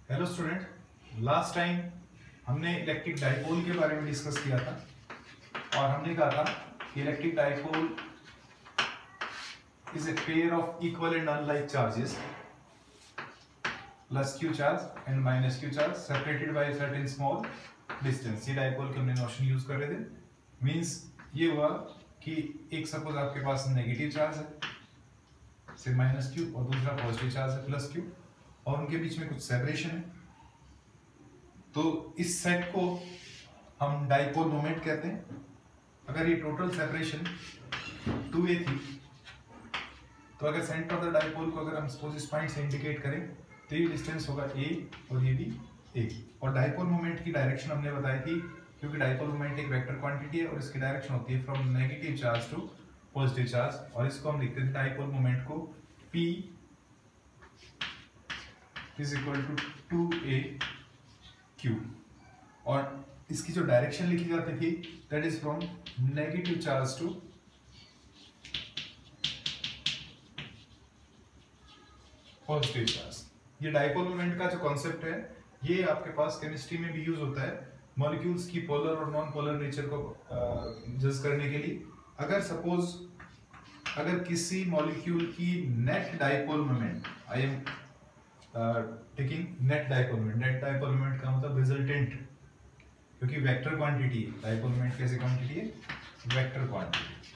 Hello student, last time हमने electric dipole के बारे में डिस्कस किया था और हमने कहा था कि electric dipole is a pair of equal and unlike charges plus q charge and minus q charge separated by a certain small distance। ये डाइपोल के हमने नोशन यूज कर रहे थे। मींस ये हुआ कि एक सपोज आपके पास नेगेटिव चार्ज है से माइनस q और दूसरा पॉजिटिव चार्ज है प्लस q और उनके बीच में कुछ सेपरेशन है, तो इस सेट को हम डाइपोल मोमेंट कहते हैं। अगर ये टोटल सेपरेशन 2a थी तो अगर सेंटर ऑफ द डाइपोल को अगर हम सपोज इस पॉइंट से इंडिकेट करें तो ये डिस्टेंस होगा a और ये भी a। और डाइपोल मोमेंट की डायरेक्शन हमने बताई थी, क्योंकि डाइपोल मोमेंट एक वेक्टर क्वांटिटी है और इसकी डायरेक्शन होती है from negative charge to positive charge, और इसको हम लिखते थे डाइपोल मोमेंट को P is equal to 2a q, और इसकी जो डायरेक्शन लिखी जाती थी that is from negative charge to positive charge. ये डाइपोल मोमेंट का जो कॉन्सेप्ट है ये आपके पास केमिस्ट्री में भी यूज होता है मॉलिक्यूल्स की पोलर और नॉन पोलर नेचर को जज करने के लिए। अगर सपोज अगर किसी मॉलिक्यूल की net dipole moment, I am taking net dipole moment का मतलब रिजल्टेंट, क्योंकि वेक्टर क्वांटिटी है। डाइपोल मोमेंट कैसी क्वांटिटी है? Vector quantity.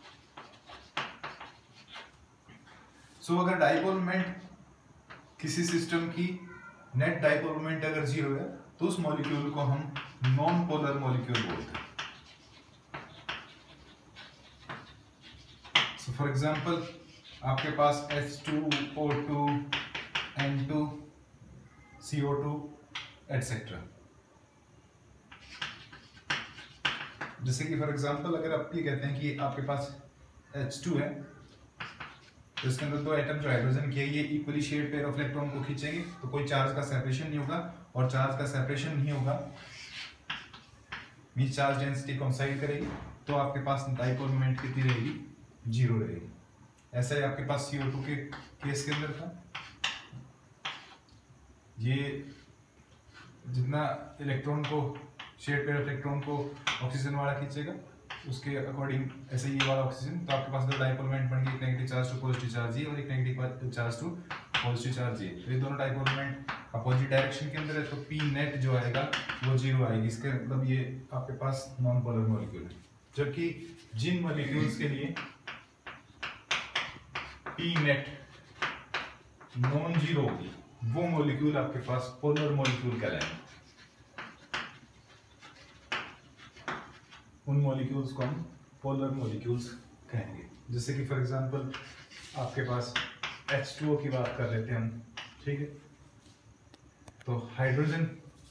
सो अगर डाइपोल मोमेंट किसी सिस्टम की नेट डाइपोल मोमेंट अगर 0 है तो उस मॉलिक्यूल को हम नॉन पोलर मॉलिक्यूल बोलते हैं। सो फॉर एग्जांपल आपके पास H2O2 N2 CO2 एटसेट्रा। जैसे कि फॉर एग्जांपल अगर आप ये कहते हैं कि आपके पास H2 है तो इसके अंदर दो एटम जो हाइड्रोजन के ये equally shared pair of electron को खींचेंगे तो कोई चार्ज का सेपरेशन नहीं होगा, और चार्ज का सेपरेशन नहीं होगा मींस चार्ज डेंसिटी कोइंसाइड करेगी, तो आपके पास डाइपोल मोमेंट कितनी रहेगी? 0 रहेगी। ऐसा ही आपके पास CO2 के केस के अंदर था। ये जितना इलेक्ट्रॉन को शेयर्ड पेयर ऑफ इलेक्ट्रॉन को ऑक्सीजन वाला खींचेगा उसके अकॉर्डिंग ऐसे ये वाला ऑक्सीजन, तो आपके पास दो डाइपोल मोमेंट बन गई, एक negative charge to positive charge ये और एक negative charge to positive charge ये। तो ये दोनों डाइपोल मोमेंट अपोजिट डायरेक्शन के अंदर है, तो P नेट जो आएगा वो 0 आएगी। इसके मतलब ये आपके पास नॉन पोलर मॉलिक्यूल है। जबकि जिन मॉलिक्यूल्स के लिए P नेट नॉन 0 होगी वो मॉलिक्यूल आपके पास पोलर मॉलिक्यूल कहलाएंगे। उन मॉलिक्यूल्स को हम पोलर मॉलिक्यूल्स कहेंगे। जैसे कि फॉर एग्जांपल आपके पास H2O की बात कर लेते हैं हम, ठीक है। तो हाइड्रोजन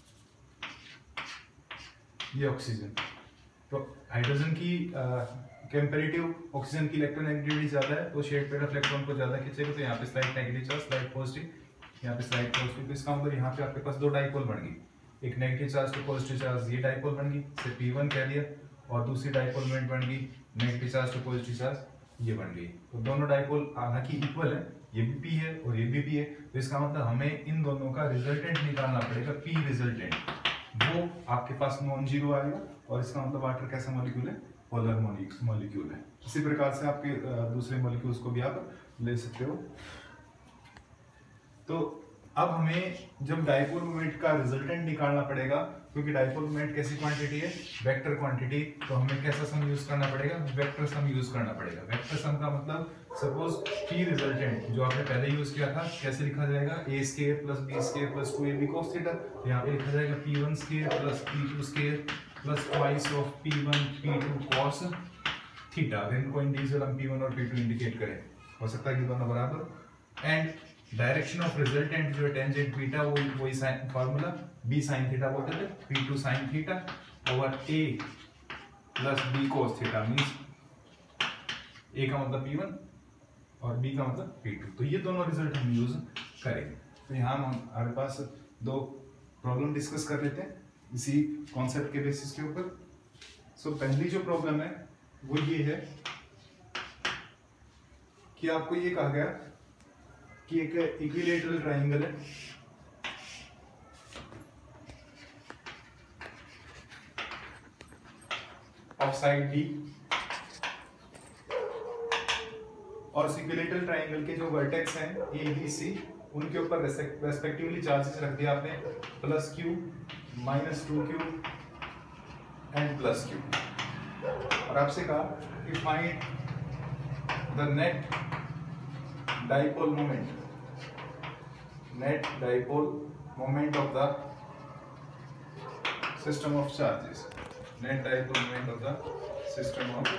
ये ऑक्सीजन, तो हाइड्रोजन की कंपैरेटिव ऑक्सीजन की इलेक्ट्रोनेगेटिविटी ज्यादा है तो शेयर्ड पेयर ऑफ इलेक्ट्रॉन को ज्यादा खींचेगा, तो यहाँ पे slide negative charge slide positive, यहाँ पे स्लाइड पॉजिटिव। तो इसका मतलब यहाँ पे आपके पास दो डाइपोल बन गई, एक negative charge to positive charge ये डाइपोल बन गई से P1 कह दिया, और दूसरी डाइपोल मोमेंट बन गई negative charge to positive charge ये बन गई। तो दोनों डाइपोल हालांकि इक्वल है, ये भी P है और ये भी P है, तो इसका मतलब हमें इन दोनों का रिजल्टेंट निकालना पड़ेगा। P रिजल्टेंट वो आपके पास नॉन 0 आएगा, और इसका मतलब वाटर कैसा मॉलिक्यूल है? पोलर मॉलिक्यूल है। इसी प्रकार से आपके दूसरे मॉलिक्यूल्स को भी आप ले सकते हो। तो अब हमें जब डाइपोल मोमेंट का रिजल्टेंट निकालना पड़ेगा, क्योंकि डाइपोल मोमेंट कैसी क्वांटिटी है? वेक्टर क्वांटिटी, तो हमें कैसा सम यूज करना पड़ेगा? वेक्टर सम यूज करना पड़ेगा। वेक्टर सम का मतलब सपोज P रिजल्टेंट जो आपने पहले यूज किया था कैसे लिखा जाएगा? a square plus b square plus 2ab cos theta. तो यहाँ पे लिखा जाएगा P1 square plus P2 square plus twice of P1 P2 cos theta. अगर इनको इंडिविजुअल हम P1 और P2 इंडिकेट करें, हो सकता है कि दोनों बराबर। एंड डायरेक्शन ऑफ रिजल्टेंट जो है टेंजेंट बीटा, वो वही sine formula b sin theta बोलते थे, P2 sin theta over a plus b cos theta. Means a का मतलब P1 और b का मतलब P2। तो ये दोनों रिजल्ट हम यूज करेंगे। तो यहाँ हमारे पास दो प्रॉब्लम डिस्कस कर लेते हैं इसी कॉन्सेप्ट के बेसिस के ऊपर। सो पहली जो प्रॉब्लम है वो ये है कि आपको ये कहा गया कि एक इक्विलैटरल ट्रायंगल है ऑफ साइड डी, और इक्विलेटरल ट्रायंगल के जो वर्टेक्स हैं ए बी सी, उनके ऊपर रेस्पेक्टिवली चार्जेस रख दिया आपने, plus Q, minus 2q and plus Q. और आपसे कहा कि find the net dipole moment, net dipole moment of the system of charges, net dipole moment of the system of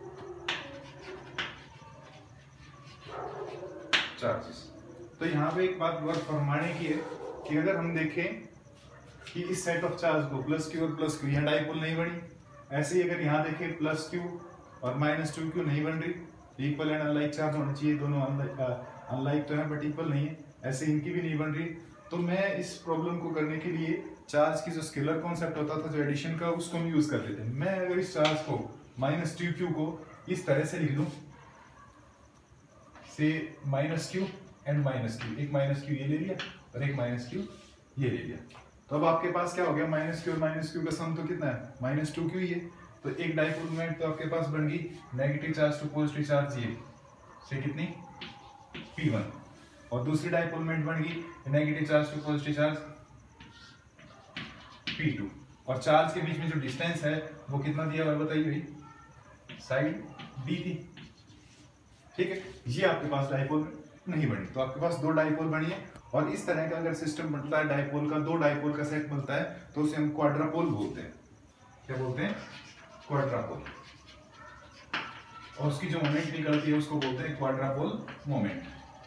charges. तो यहाँ पे एक बात वर्क फरमाने की है कि अगर हम देखें कि इस सेट ऑफ चार्ज को प्लस क्यू और प्लस क्यू, यहाँ डाइपोल नहीं बनी, ऐसे ही अगर यहाँ देखें प्लस क्यू और माइनस 2q नहीं बन रही, इक्वल एंड अनलाइक चार्ज होना चाहिए, दोनों अनलाइक तो है बट इक्वल नहीं है, ऐसे इनकी भी नहीं बन रही। तो मैं इस प्रॉब्लम को करने के लिए चार्ज की जो स्केलर कॉन्सेप्ट होता था जो एडिशन का, उसको हम यूज कर लेते हैं। मैं अगर इस चार्ज को माइनस 2q को इस तरह से लिख लूं, से minus Q and minus Q, एक माइनस क्यू ये ले लिया और एक माइनस क्यू ये ले लिया, तो अब आपके पास क्या हो गया, माइनस क्यू और माइनस क्यू का सम तो कितना है, माइनस 2q ही है। तो एक डाइपोल मोमेंट तो आपके पास बन गई negative charge to positive charge ये से कितनी p1, और दूसरी डाइपोल मोमेंट बन गई negative charge to positive charge p2, और चार्ज के बीच में जो डिस्टेंस है वो कितना दिया हुआ बताइए भाई, साइड d थी, ठीक है। ये आपके पास डाइपोल नहीं बनी, तो आपके पास दो डाइपोल बनी है। और इस तरह का अगर सिस्टम बनता है डाइपोल का, दो डाइपोल का सेट बनता है, तो उसे हम क्वाड्रापोल बोलते हैं। क्या बोलते हैं, क्वाड्रापोल। और उसकी जो मोमेंट निकलती है उसको बोलते हैं क्वाड्रापोल मोमेंट।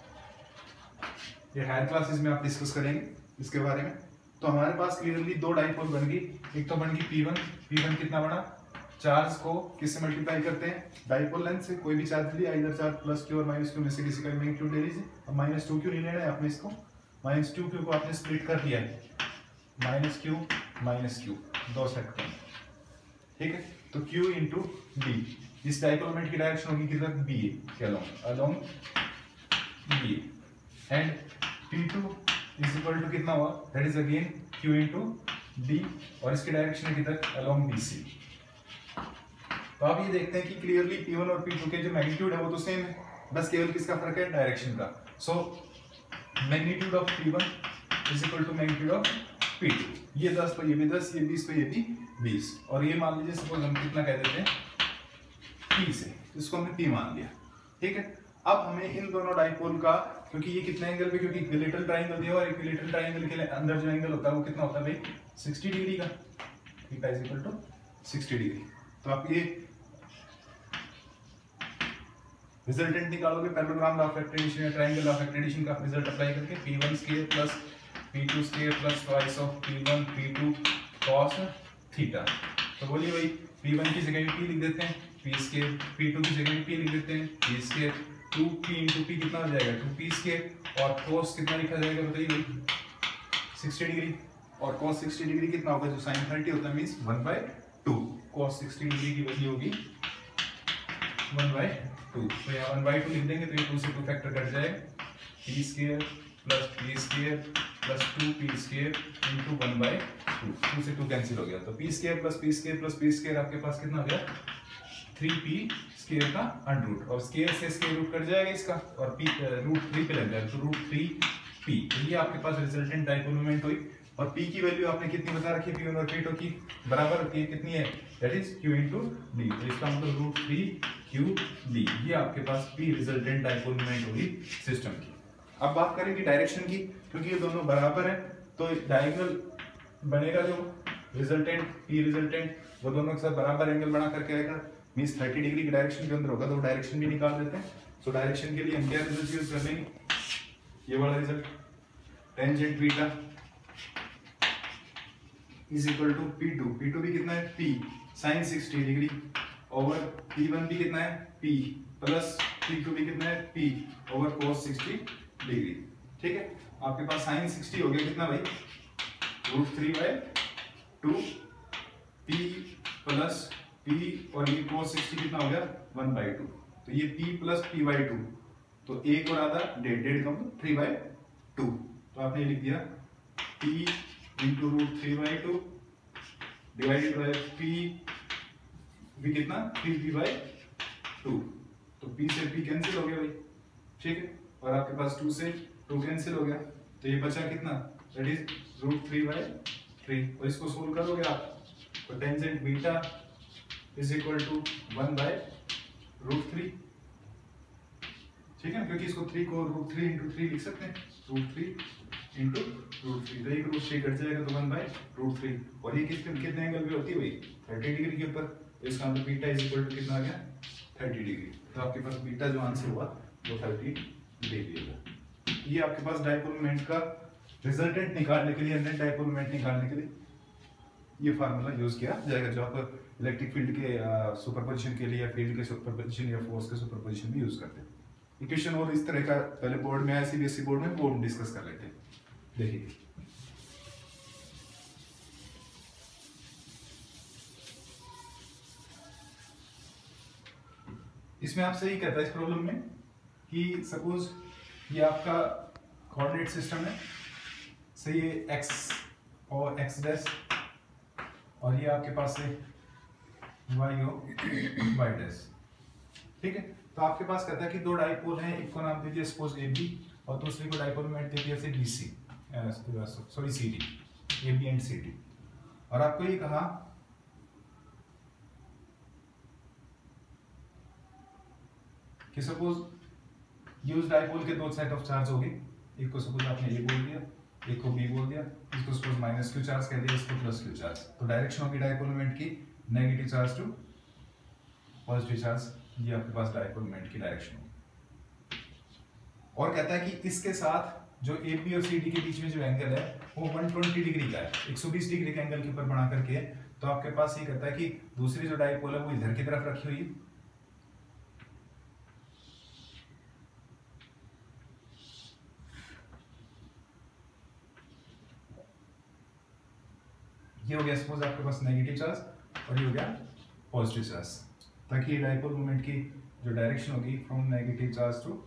ये हायर क्लासेस में आप डिस्कस करेंगे इसके बारे में। तो हमारे पास क्लियरली दो डाइपोल बन गई, एक तो बन गई P1 कितना बना, चार्ज को किससे मल्टीप्लाई करते हैं, डाइपोल लेंथ से, कोई भी चार्ज लिया, इधर चार्ज प्लस क्यू और माइनस क्यू में से किसी का मैग्नीट्यूड ले लीजिए। अब माइनस 2q नहीं लेना है आपने, इसको माइनस 2q को आपने स्प्लिट कर दिया है, माइनस क्यू दो सेट का, ठीक है। तो q इंटू डी, इस डाइपोल मोमेंट की डायरेक्शन होगी किधर, बी के along B, and P2 is equal to कितना हुआ, that is again q into D, और इसकी डायरेक्शन है किधर, अलोंग BC। तो आप ये देखते हैं कि क्लियरली P1 और P2 के जो मैग्नीट्यूड है वो तो सेम है, बस केवल किसका फर्क है, डायरेक्शन का। So magnitude of P1 is equal to magnitude of P2, ये 10 पर ये भी 10, ये 20 पर ये भी 20, और ये मान लीजिए सपोज हम कितना कह देते हैं P से, इसको हमने P मान लिया, ठीक है। अब हमें इन दोनों डाइपोल का, क्योंकि ये कितने एंगल पे, क्योंकि इक्विलेटरल ट्रायंगल दिया हुआ है, इक्विलेटरल ट्रायंगल के अंदर जो एंगल होता है वो कितना होता है भाई, 60 डिग्री का, theta is equal to 60 degree. तो आप ये रिजल्टेंट निकालोगे पैरेललोग्राम लॉ ऑफ एक्सटेंशन या ट्रायंगल लॉ ऑफ एक्सटेंशन का रिजल्ट अप्लाई करके, P1 square plus P2 square plus twice of P1 P2 cos theta. तो बोलिए भाई, P1 की जगह P लिख देते हैं, P स्क्वायर, P2 की जगह P लिख देते हैं, P square, 2P into P कितना हो जाएगा, 2P स्क्वायर, और cos कितना लिखा जाएगा बताइए भाई, 60 डिग्री, और cos 60 डिग्री कितना होगा, जो sin 30 होता है मींस 1/2, cos 60 डिग्री की वैल्यू होगी 1/2। तो यहाँ 1/2 लिख देंगे तो ये 2 से 2 फैक्टर कट जाएगा, P square plus P square plus 2P square into 1/2, 2 से 2 कैंसिल हो गया, तो P square plus P square plus P square आपके पास कितना हो गया, 3P स्क्वायर का अंडर रूट, और स्क्वायर से स्क्वायर रूट कट जाएगा इसका, और P रूट 3 पे लग जाएगा, तो रूट 3P। तो ये आपके पास रिजल्टेंट डाइपोल मोमेंट हुई, और P की वैल्यू आपने कितनी बता रखी है, P1 और P2 की बराबर होती है, कितनी है, that is Q into D, तो इसका मतलब रूट 3QD, ये आपके पास P रिजल्टेंट डाइपोल मोमेंट होगी सिस्टम की। अब बात करेंगे डायरेक्शन की, क्योंकि ये दोनों बराबर है, तो डायगोनल बनेगा जो रिजल्टेंट P रिजल्टेंट, वो दोनों के साथ बराबर एंगल बना करके आएगा, मींस 30 डिग्री की डायरेक्शन के अंदर होगा, तो डायरेक्शन भी निकाल देते हैं। सो डायरेक्शन के लिए हम क्या रिजल्ट यूज कर लेंगे, ये वाला result, tangent beta is equal to P2 भी कितना है, P sin 60 degree, over P1 भी कितना है, P प्लस P2 भी कितना है, P ओवर cos 60 डिग्री, ठीक है। आपके पास sin 60 हो गया कितना भाई, रूट 3/2, P प्लस P, और ये cos 60 कितना हो गया, 1/2, तो ये P प्लस P/2, तो एक और आधा डेढ़ कम 3/2, तो आपने लिख दिया P into root 3/2 divided by P v कितना 3p/2, तो p से p कैंसिल हो गया भाई, ठीक है, और आपके पास 2 से 2 कैंसिल हो गया, तो ये बचा कितना, दैट इज √3/3, और इसको सोल्व करोगे आप तो tangent beta is equal to 1/√3, ठीक है, क्योंकि इसको 3 को √3 × 3 लिख सकते हैं, √3 × √3, तो एक √3 कट जाएगा तो 1/√3, और ये कितने एंगल पे होती है भाई, 30 डिग्री के ऊपर, तो इसका मतलब बीटा इज इक्वल टू कितना आ गया, 30 डिग्री, तो आपके पास बीटा जो आंसर हुआ वो 30 डिग्री होगा। ये आपके पास डायपोल मोमेंट का रिजल्टेंट निकालने के लिए, नेट डायपोल मोमेंट निकालने के लिए ये फार्मूला यूज किया जाएगा, जो आप इलेक्ट्रिक फील्ड के सुपरपोजिशन के लिए या फील्ड के सुपरपोजिशन या फोर्स के सुपरपोजिशन में यूज करते हैं। इक्वेशन और इस तरह का पहले बोर्ड में आया, सीबीएसई बोर्ड में, वो हम डिस्कस कर लेते हैं। देखिए इसमें आपसे ये कहता है इस प्रॉब्लम में कि सपोज ये आपका कोऑर्डिनेट सिस्टम है, सही है, x और x डैश, और ये आपके पास है y और y डैश, ठीक है, तो आपके पास कहता है कि दो डाइपोल हैं, एक को नाम दे दिया सपोज AB और दूसरे को डाइपोल मोमेंट दे दिया से BC, sorry CD, AB and CD, और आपको ये कहा कि सपोज यूज डाइपोल के दो सेट ऑफ चार्ज होंगे, एक को सपोज आपने A बोल दिया, एक को B बोल दिया, इसको सपोज -q चार्ज कह दिया, इसको +q चार्ज, तो डायरेक्शन होगी डाइपोल मोमेंट की negative charge to positive charge, ये आपके पास डाइपोल मोमेंट की डायरेक्शन होगी। और कहता है कि इसके साथ जो AB और CD के बीच में जो एंगल है वो 120 डिग्री का है, 120 डिग्री के एंगल के ऊपर बना करके है, तो आपके पास ये कहता है कि दूसरी जो डाइपोल है वो इधर की तरफ रखी हुई है, ये हो गया सपोज आपके पास नेगेटिव चार्ज और ये हो गया पॉजिटिव चार्ज, ताकि डाइपोल मोमेंट की जो डायरेक्शन होगी from negative charge to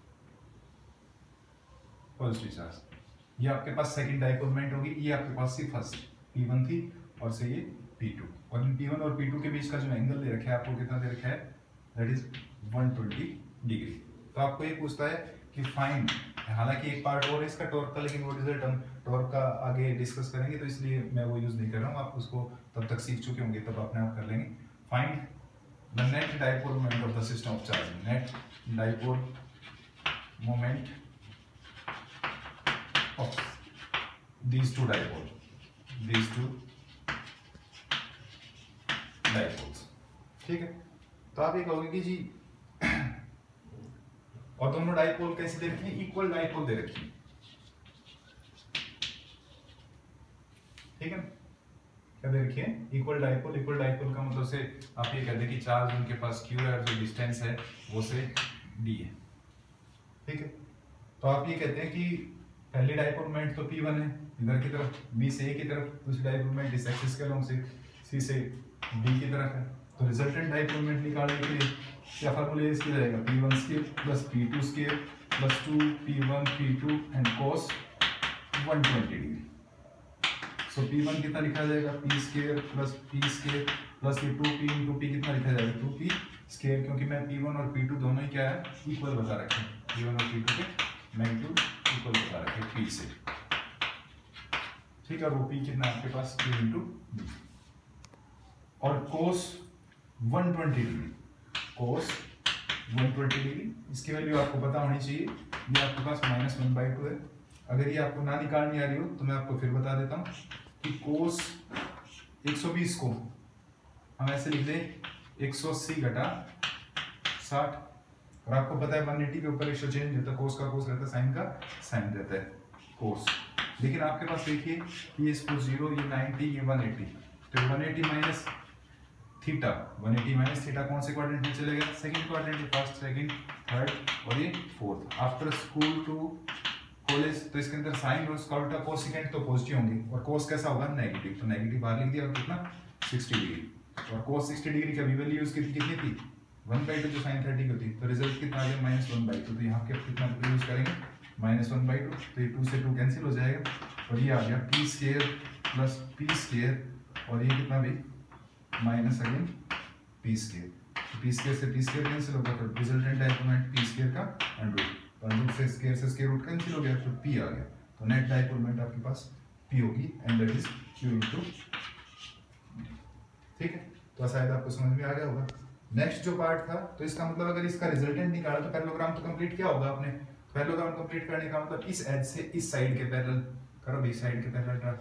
positive charge, ये आपके पास सेकंड डाइपोल मोमेंट होगी, ये आपके पास सी फर्स्ट P1 थी और से ये P2, और इन P1 और P2 के बीच का जो एंगल दे रखा है आपको कितना दे रखा है, दैट इज 120 डिग्री। तो आपको ये पूछता है कि फाइंड, हालांकि एक पार्ट और इसका टॉर्क का, लेकिन वो रिजल्ट हम टॉर्क का आगे डिस्कस करेंगे, तो इसलिए मैं वो यूज नहीं कर रहा हूँ, आप उसको तब तक सीख चुके होंगे, तब अपने आप कर लेंगे। Find the net dipole moment of the system of charge, net dipole moment of these two dipoles, ठीक है, तो आप ये कहोगे कि जी और दोनों डाइपोल कैसे दे रखे हैं, इक्वल डाइपोल दे रखी है, ठीक है, क्या दे रखी है, इक्वल डाइपोल। इक्वल डाइपोल का मतलब से आप ये कहते हैं कि चार्ज उनके पास Q है और जो डिस्टेंस है वो से D है, ठीक है, तो आप ये कहते हैं कि पहली डाइपोल मोमेंट तो P1 है इधर की तरफ, B से A की तरफ, दूसरी डाइपोल मोमेंट इस एक्सिस के अलोंग से C से D की तरफ है, तो रिजल्टेंट डाइपोल मोमेंट निकालने के लिए क्या फार्मूला यूज किया जाएगा, P1 square plus P2 square plus 2P1 P2 and cos 120 degree. So P1 कितना लिखा जाएगा, P square plus P square plus ये 2P into P कितना लिखा जाएगा, 2P स्क्वायर, क्योंकि मैं P1 और P2 दोनों ही क्या है, इक्वल बता रखे हैं, P1 और P2 के मैग्नीट्यूड इक्वल बता रखे हैं P से, ठीक है, और वो P कितना आपके पास Q into D, और cos 120 डिग्री, cos 120 डिग्री, इसकी वैल्यू आपको पता होनी चाहिए, ये आपके पास -1/2 है। अगर ये आपको ना निकालनी आ रही हो तो मैं आपको फिर बता देता हूँ कि cos 120 को हम ऐसे लिख दें 180 घटा 60, और आपको पता है 180 के ऊपर रेशियो चेंज होता है, cos का cos रहता है, sin का sin रहता है, cos, लेकिन आपके पास देखिए ये इसको 0, ये 90, ये 180, तो 180 माइनस थीटा, 180 माइनस थीटा कौन से क्वाड्रेंट में चलेगा, second quadrant, first, second, third और ये fourth. After school to college, तो इसके अंदर साइन और उसका उल्टा कोसेकेंट तो पॉजिटिव होंगे, और कोस कैसा होगा, नेगेटिव, तो नेगेटिव बाहर लिख दिया, और कितना 60 डिग्री, और कोस 60 डिग्री का वैल्यू यूज कितनी थी, 1/2 जो sin 30 की होती, तो रिजल्ट कितना आ गया, -1/2, तो यहाँ के कितना यूज करेंगे, -1/2, तो ये 2 से 2 कैंसिल हो जाएगा, और ये आ गया P square plus P square, और ये कितना भी minus again P square, P square से पी स्क्वायर कैंसिल होगा तो resultant dipole moment P square का अंडर से स्क्वायर रूट कैंसिल हो गया तो पी आ गया, तो नेट डाइपोल मोमेंट आपके पास पी होगी and that is Q into. ठीक है, तो शायद आपको समझ में आ गया होगा। नेक्स्ट जो पार्ट था, तो इसका मतलब अगर इसका रिजल्टेंट निकाला तो पैरेललोग्राम तो कंप्लीट क्या होगा आपने, पैरेललोग्राम कंप्लीट करने का मतलब इस एज से इस साइड के पैरेलल करो, इस साइड के पैरेलल ड्रा,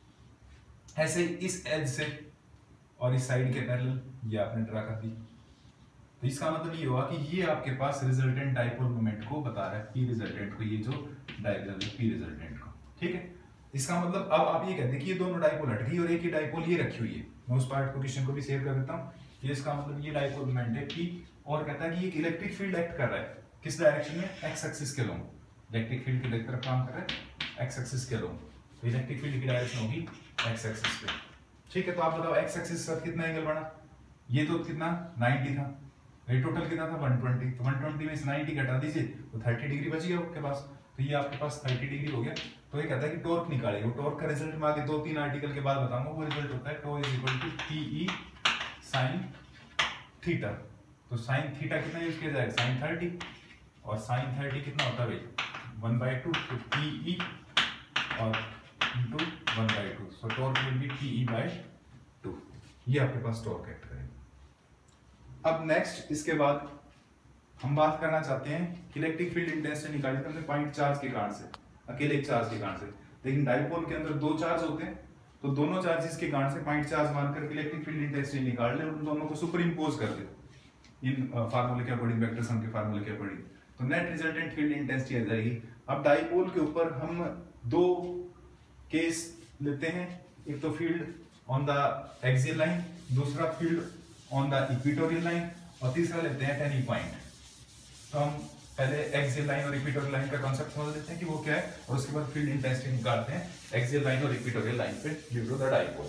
ऐसे इस एज से और इस साइड के पैरेलल ये आपने ड्रा कर दी। तो इसका मतलब ये हुआ कि ये आपके पास रिजल्टेंट डाइपोल मोमेंट को बता रहा है, पी रिजल्टेंट को, ये जो डायग्राम है पी रिजल्टेंट को। ठीक है, इसका मतलब अब आप ये कहते हैं कि ये दोनों डाइपोल हट गई और एक ही डाइपोल ये रखी हुई है। मैं उस पार्ट को क्वेश्चन को भी सेव कर देता हूँ। ये इसका मतलब ये डाइपोल मोमेंट है पी, और कहता है कि एक इलेक्ट्रिक फील्ड एक्ट कर रहा है किस डायरेक्शन में, एक्स एक्सिस के लोग, इलेक्ट्रिक फील्ड की तरफ काम कर रहा है एक्स एक्सिस के लोग, तो इलेक्ट्रिक फील्ड की डायरेक्शन होगी एक्स एक्सिस पे। ठीक है, तो आप बताओ एक्स एक्सिस पर कितना एंगल बना, ये तो कितना 90 था, ये टोटल कितना था 120, तो 120 में से 90 घटा दीजिए तो 30 डिग्री बच गया आपके पास, तो ये आपके पास 30 डिग्री हो गया। तो ये कहता है कि टॉर्क निकाले, वो टॉर्क का रिजल्ट मैं आगे 2-3 आर्टिकल के बाद बताऊंगा, वो रिजल्ट होता है tau is equal to TE sine theta. तो साइन थीटा कितना यूज किया जाएगा, साइन 30, और साइन 30 कितना होता है भाई 1/2, तो टीई और into 1/2, so torque will be टीई/2। ये आपके पास टॉर्क एक्ट करेगा। अब नेक्स्ट इसके बाद हम बात करना चाहते हैं कि इलेक्ट्रिक फील्ड इंटेंसिटी निकाली थी हमने पॉइंट चार्ज के कारण से, अकेले एक चार्ज के कारण से, लेकिन डाइपोल के अंदर दो चार्ज होते हैं, तो दोनों चार्जेस के कारण से पॉइंट चार्ज मानकर इलेक्ट्रिक फील्ड इंटेंसिटी निकाल ले, उन दोनों को सुपर इंपोज कर दे इन फार्मूले के अकॉर्डिंग, वेक्टर सम के फार्मूले के अकॉर्डिंग, तो नेट रिजल्टेंट फील्ड इंटेंसिटी आ जाएगी। अब डाइपोल के ऊपर हम दो केस लेते हैं, एक तो field on the axial line, दूसरा field on the equatorial line, और तीसरा लेते हैं एट एनी पॉइंट। तो हम पहले एक्सियल लाइन और इक्वेटोरियल लाइन का कांसेप्ट समझ लेते हैं कि वो क्या है, और उसके बाद फील्ड इंटेंसिटी निकालते हैं एक्सियल लाइन और इक्वेटोरियल लाइन पे ड्यू टू द डाइपोल।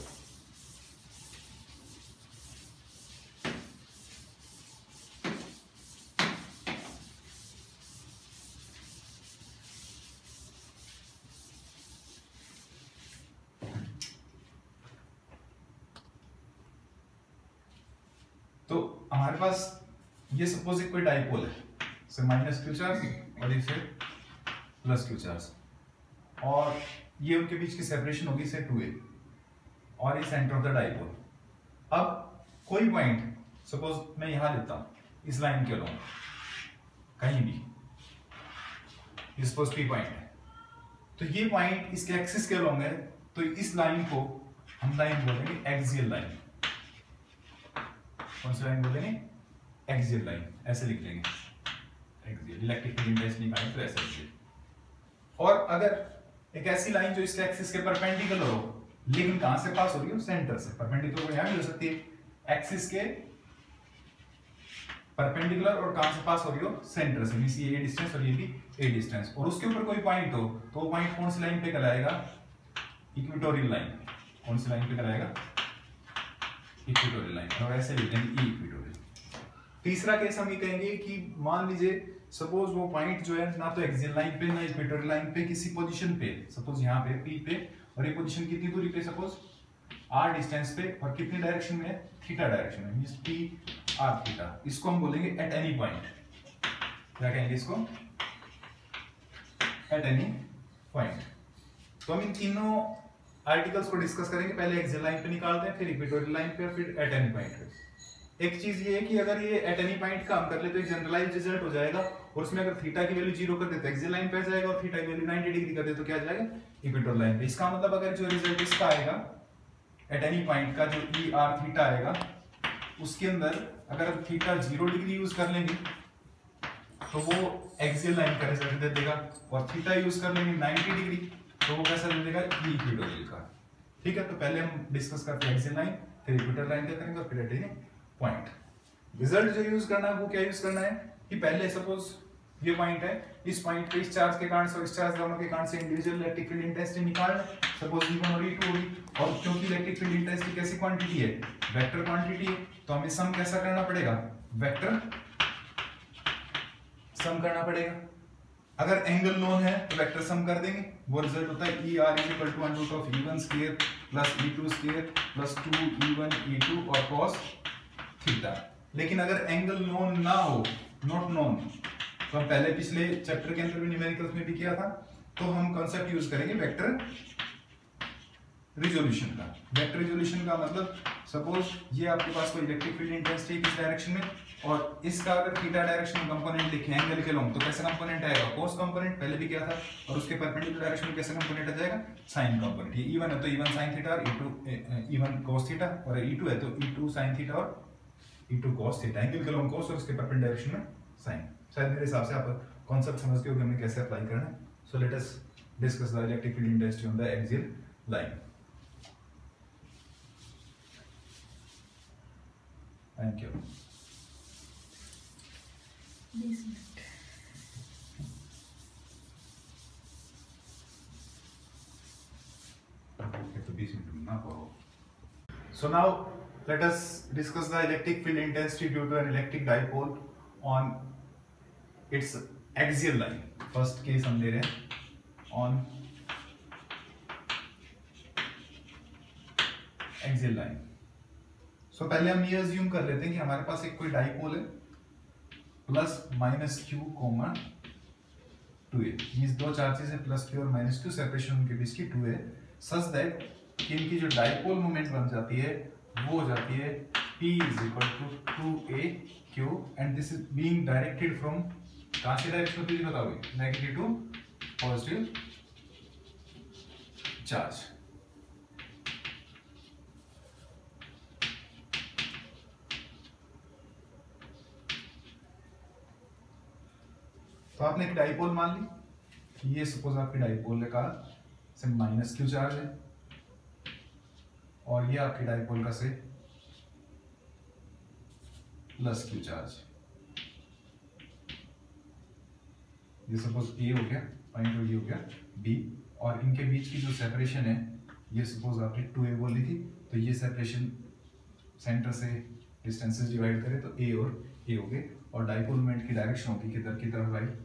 तो हमारे पास ये सपोज एक कोई डाइपोल है, से माइनस क्यू चार्ज और एक से प्लस क्यू चार्ज, और ये उनके बीच की सेपरेशन होगी से 2a, और ये सेंटर ऑफ द डाइपोल। अब कोई पॉइंट सपोज मैं यहां लेता हूं, इस लाइन के लोग कहीं भी, ये सपोज पी पॉइंट है, तो ये पॉइंट इसके एक्सिस के लोग है, तो इस लाइन को हम लाइन बोलेंगे एक्सियल लाइन। कौन सी लाइन बोलेंगे, एक्सियल लाइन, ऐसे लिख लेंगे एक्सियल, इलेक्ट्रिक फील्ड इंटेंसिटी निकालें तो ऐसे लिखिए। और अगर एक ऐसी लाइन जो इसके एक्सिस के परपेंडिकुलर हो, लेकिन कहां से पास हो रही हो, सेंटर से, परपेंडिकुलर यहां भी हो सकती है, एक्सिस के परपेंडिकुलर, और कहां से पास हो रही हो, सेंटर से, मींस ये डिस्टेंस और ये भी ए डिस्टेंस, और उसके ऊपर कोई पॉइंट हो, तो वो पॉइंट कौन सी लाइन पे कहलाएगा, इक्वेटोरियल लाइन। कौन सी लाइन पे कहलाएगा, इक्वेटोरियल लाइन, और ऐसे लिख देंगे ई इक्वेटोरियल। तीसरा केस हम ये कहेंगे कि मान लीजिए सपोज वो पॉइंट जो है ना तो एक्सियल लाइन पे ना इक्वेटोरियल लाइन पे, किसी पोजीशन पे, सपोज यहाँ पे पी पे, और ये पोजीशन कितनी दूरी पे, सपोज आर डिस्टेंस पे, और कितनी डायरेक्शन में है, थीटा डायरेक्शन में, मींस पी आर थीटा। इसको हम बोलेंगे एट एनी पॉइंट। क्या कहेंगे इसको, एट एनी पॉइंट। तो हम इन तीनों आर्टिकल्स को डिस्कस करेंगे, पहले एक्सियल लाइन पे निकालते हैं, फिर इक्वेटोरियल लाइन पे, और फिर एट एनी पॉइंट पे। एक चीज ये है कि अगर ये एट एनी पॉइंट का हम कर ले तो एक जनरलाइज्ड रिजल्ट हो जाएगा, और उसमें अगर थीटा की वैल्यू 0 कर दे तो एक्सियल लाइन पे आ जाएगा, और थीटा की वैल्यू 90 डिग्री कर दे तो क्या आ जाएगा, इक्वेटोरियल लाइन पे। इसका मतलब अगर जो रिजल्ट इसका आएगा एट एनी पॉइंट का, जो ई आर थीटा आएगा, उसके अंदर अगर हम थीटा 0 डिग्री यूज कर लेंगे तो वो एक्सियल लाइन का रिजल्ट दे देगा, और थीटा यूज कर लेंगे 90 डिग्री तो वो कैसा दे देगा, ई इक्वेटोरियल का। ठीक है, तो पहले हम डिस्कस करते हैं एक्सियल लाइन, फिर इक्वेटोरियल लाइन क्या करेंगे, और फिर एट एनी पॉइंट। रिजल्ट जो यूज करना है वो क्या यूज करना है कि पहले सपोज ये पॉइंट है, इस पॉइंट पे इस चार्ज के कारण से और इस चार्ज दोनों के कारण से इंडिविजुअल इलेक्ट्रिक फील्ड इंटेंसिटी निकालना, सपोज E1 और E2 होगी, और क्योंकि इलेक्ट्रिक फील्ड इंटेंसिटी कैसी क्वांटिटी है, वेक्टर क्वांटिटी है, तो हमें सम कैसा करना पड़ेगा, वेक्टर सम करना पड़ेगा। अगर एंगल नोन है तो वेक्टर सम कर देंगे, वो रिजल्ट होता है ER = E1² + E2² + 2E1 E2 और cos थीटा। लेकिन अगर एंगल नोन ना हो, नॉट नोन, तो हम पहले पिछले चैप्टर के अंदर भी न्यूमेरिकल्स में भी किया था, तो हम कॉन्सेप्ट यूज करेंगे वेक्टर रिजोल्यूशन का। वेक्टर रिजोल्यूशन का मतलब सपोज ये आपके पास कोई इलेक्ट्रिक फील्ड इंटेंसिटी किस डायरेक्शन में, और इसका अगर थीटा डायरेक्शन में कंपोनेंट लिखे एंगल के लॉन्ग, तो कैसा कंपोनेंट आएगा, कोस कंपोनेंट, पहले भी किया था। और उसके परपेंडिकुलर डायरेक्शन में कैसा कंपोनेंट आ जाएगा, साइन कंपोनेंट। ये E1 है तो E1 sin थीटा, और E1 cos थीटा, और E2 है तो E2 sin थीटा और E2 cos थीटा। एंगल के लॉन्ग cos और उसके परपेंडिकुलर डायरेक्शन में साइन। शायद मेरे हिसाब से आप कॉन्सेप्ट समझ गए हो कि हमें कैसे अप्लाई करना है। So let us discuss the electric field intensity on the axial line. Thank you. So now let us discuss the electric field intensity due to an electric dipole on its axial line. First case हम ले रहे हैं on axial line. So पहले हम ये assume कर लेते हैं कि हमारे पास एक कोई डाइपोल है plus minus Q comma 2a, means दो चार्जेस है प्लस क्यू और माइनस क्यू, सेपरेशन उनके बीच की 2a, सच दैट कि इनकी जो डाइपोल मोमेंट बन जाती है वो हो जाती है P is equal to 2aq, and this is being directed from, कहाँ से डायरेक्शन होती है बताओगे, नेगेटिव टू पॉजिटिव चार्ज। तो आपने एक डाइपोल मान ली, ये सपोज आपकी डाइपोल का से माइनस क्यू चार्ज है, और ये आपकी डाइपोल का से प्लस क्यू चार्ज। ये सपोज ए हो गया पॉइंट, और ये हो गया बी, और इनके बीच की जो सेपरेशन है ये सपोज आपने 2a बोली थी, तो ये सेपरेशन सेंटर से डिस्टेंसेस डिवाइड करें तो a और a हो गए, और डाइपोल मोमेंट की डायरेक्शन होगी किधर की तरफ भाई,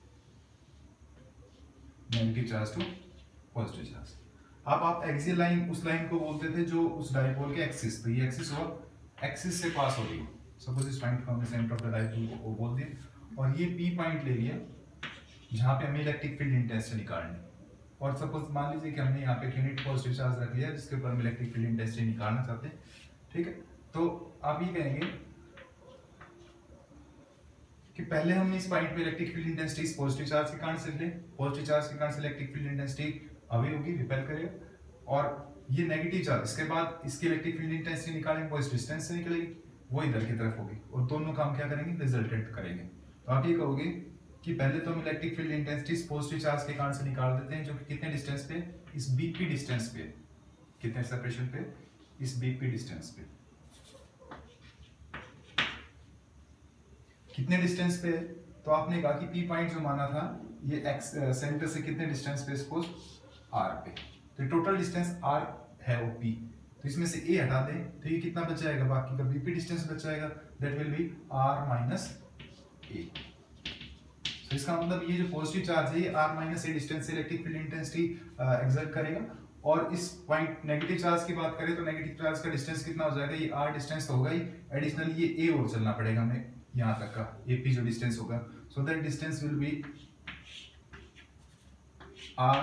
negative charge to positive charge. अब आप एक्सियल लाइन उस लाइन को बोलते थे जो उस डाइपोल के एक्सिस, तो ये एक्सिस और एक्सिस से पास हो रही है। सपोज इस पॉइंट को हमने सेंटर ऑफ द डाइपोल को बोल दिया, और ये P पॉइंट ले लिया जहां पे हमें इलेक्ट्रिक फील्ड इंटेंसिटी निकालनी, और सपोज मान लीजिए कि हमने यहाँ पे यूनिट पॉजिटिव चार्ज रख लिया जिसके ऊपर हम इलेक्ट्रिक फील्ड इंटेंसिटी निकालना चाहते हैं, ठीक है। तो आप ये कहेंगे कि पहले हम इस पॉइंट पे इलेक्ट्रिक फील्ड इंटेंसिटी इस पॉजिटिव चार्ज के कारण से ले, पॉजिटिव चार्ज के कारण से इलेक्ट्रिक फील्ड इंटेंसिटी अवे होगी, रिपेल करेगा, और ये नेगेटिव चार्ज इसके बाद इसकी इलेक्ट्रिक फील्ड इंटेंसिटी निकालेंगे, वो इस डिस्टेंस से निकलेगी, वो इधर की तरफ होगी, और दोनों काम क्या करेंगे, रिजल्टेंट करेंगे। तो आप ये कहोगे कि पहले तो हम इलेक्ट्रिक फील्ड इंटेंसिटी इस पॉजिटिव चार्ज के कारण से निकाल देते हैं, जो कि कितने डिस्टेंस पे, इस बीपी डिस्टेंस पे, कितने सेपरेशन पे, इस बीपी डिस्टेंस पे, कितने डिस्टेंस पे। तो आपने कहा कि पी पॉइंट जो माना था ये एक्स सेंटर से कितने डिस्टेंस पे, सपोज आर पे, तो टोटल डिस्टेंस आर है वो पी, तो इसमें से ए हटा दें तो ये कितना बच जाएगा, बाकी का बीपी डिस्टेंस बच जाएगा, that will be R minus A. तो इसका मतलब ये जो पॉजिटिव चार्ज है ये आर माइनस ए डिस्टेंस से इलेक्ट्रिक फील्ड इंटेंसिटी एक्सर्ट करेगा, और इस पॉइंट नेगेटिव चार्ज की बात करें तो नेगेटिव चार्ज का डिस्टेंस कितना हो जाएगा, ये आर डिस्टेंस तो होगा ही, एडिशनली ये ए और चलना पड़ेगा हमें यहाँ तक का, एपी जो डिस्टेंस होगा, so that distance will be R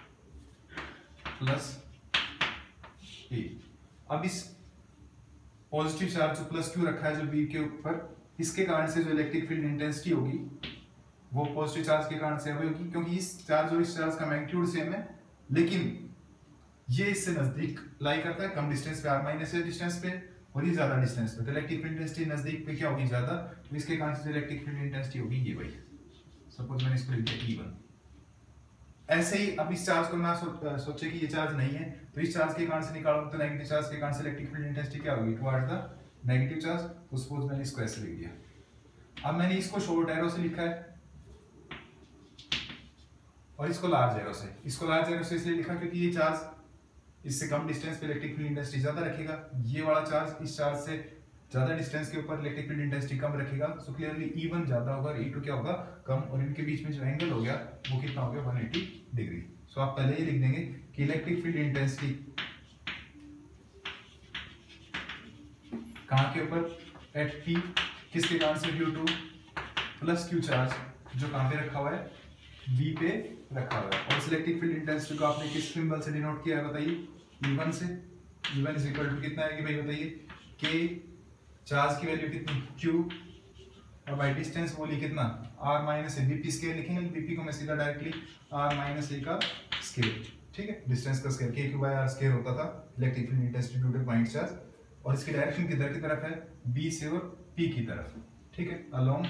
plus A. अब इस पॉजिटिव चार्ज जो प्लस क्यू रखा है जो बी के ऊपर, इसके कारण से जो इलेक्ट्रिक फील्ड इंटेंसिटी होगी वो पॉजिटिव चार्ज के कारण से होगी, क्योंकि इस चार्ज और इस चार्ज का मैग्नीट्यूड सेम है, लेकिन ये इससे नजदीक लाई करता है, कम डिस्टेंस पे आर माइनस ए डिस्टेंस पे, और ये ज्यादा डिस्टेंस पे, तो इलेक्ट्रिक फील्ड इंटेंसिटी नजदीक पे क्या होगी, ज्यादा, तो इसके कारण से इलेक्ट्रिक फील्ड इंटेंसिटी होगी ये भाई, सपोज मैंने इसको लिख दिया E1। ऐसे ही अब इस चार्ज को ना सोचे कि ये चार्ज नहीं है, तो इस चार्ज के कारण से निकालोगे तो नेगेटिव चार्ज के कारण से इलेक्ट्रिक फील्ड इंटेंसिटी क्या होगी, टुवर्ड्स द नेगेटिव चार्ज, तो सपोज मैंने इसको ऐसे लिख दिया। अब मैंने इसको शॉर्ट एरो से लिखा है और इसको लार्ज एरो से, इसको लार्ज एरो से इसलिए लिखा क्योंकि ये चार्ज इससे कम डिस्टेंस पे इलेक्ट्रिक फील्ड इंटेंसिटी ज्यादा रखेगा, ये वाला चार्ज इस चार्ज से ज्यादा डिस्टेंस के ऊपर इलेक्ट्रिक फील्ड इंटेंसिटी कम रखेगा, सो क्लियरली E1 ज्यादा होगा और E2 क्या होगा, कम, और इनके बीच में जो एंगल हो गया वो कितना हो गया, 180 डिग्री। सो आप पहले ही लिख देंगे कि इलेक्ट्रिक फील्ड इंटेंसिटी कहाँ के ऊपर, एट पी किसके कारण से, due to plus Q charge जो कहाँ पे रखा हुआ है, वी पे रखा हुआ है। और सिलेक्टिव फील्ड इंटेंसिटी को आपने किस सिंबल से डिनोट किया है बताइए, E1 से। E1 इज इक्वल टू कितना है भाई बताइए, के चार्ज की वैल्यू कितनी, Q, और बाई डिस्टेंस बोली कितना, R minus A, BP square लिखेंगे, बीपी को मैं सीधा डायरेक्टली R माइनस ए का स्केयर, ठीक है, डिस्टेंस का square, KQ by R square होता था electric field intensity due to point charge, और इसकी डायरेक्शन किधर की तरफ है, B से और P की तरफ, ठीक है, अलोंग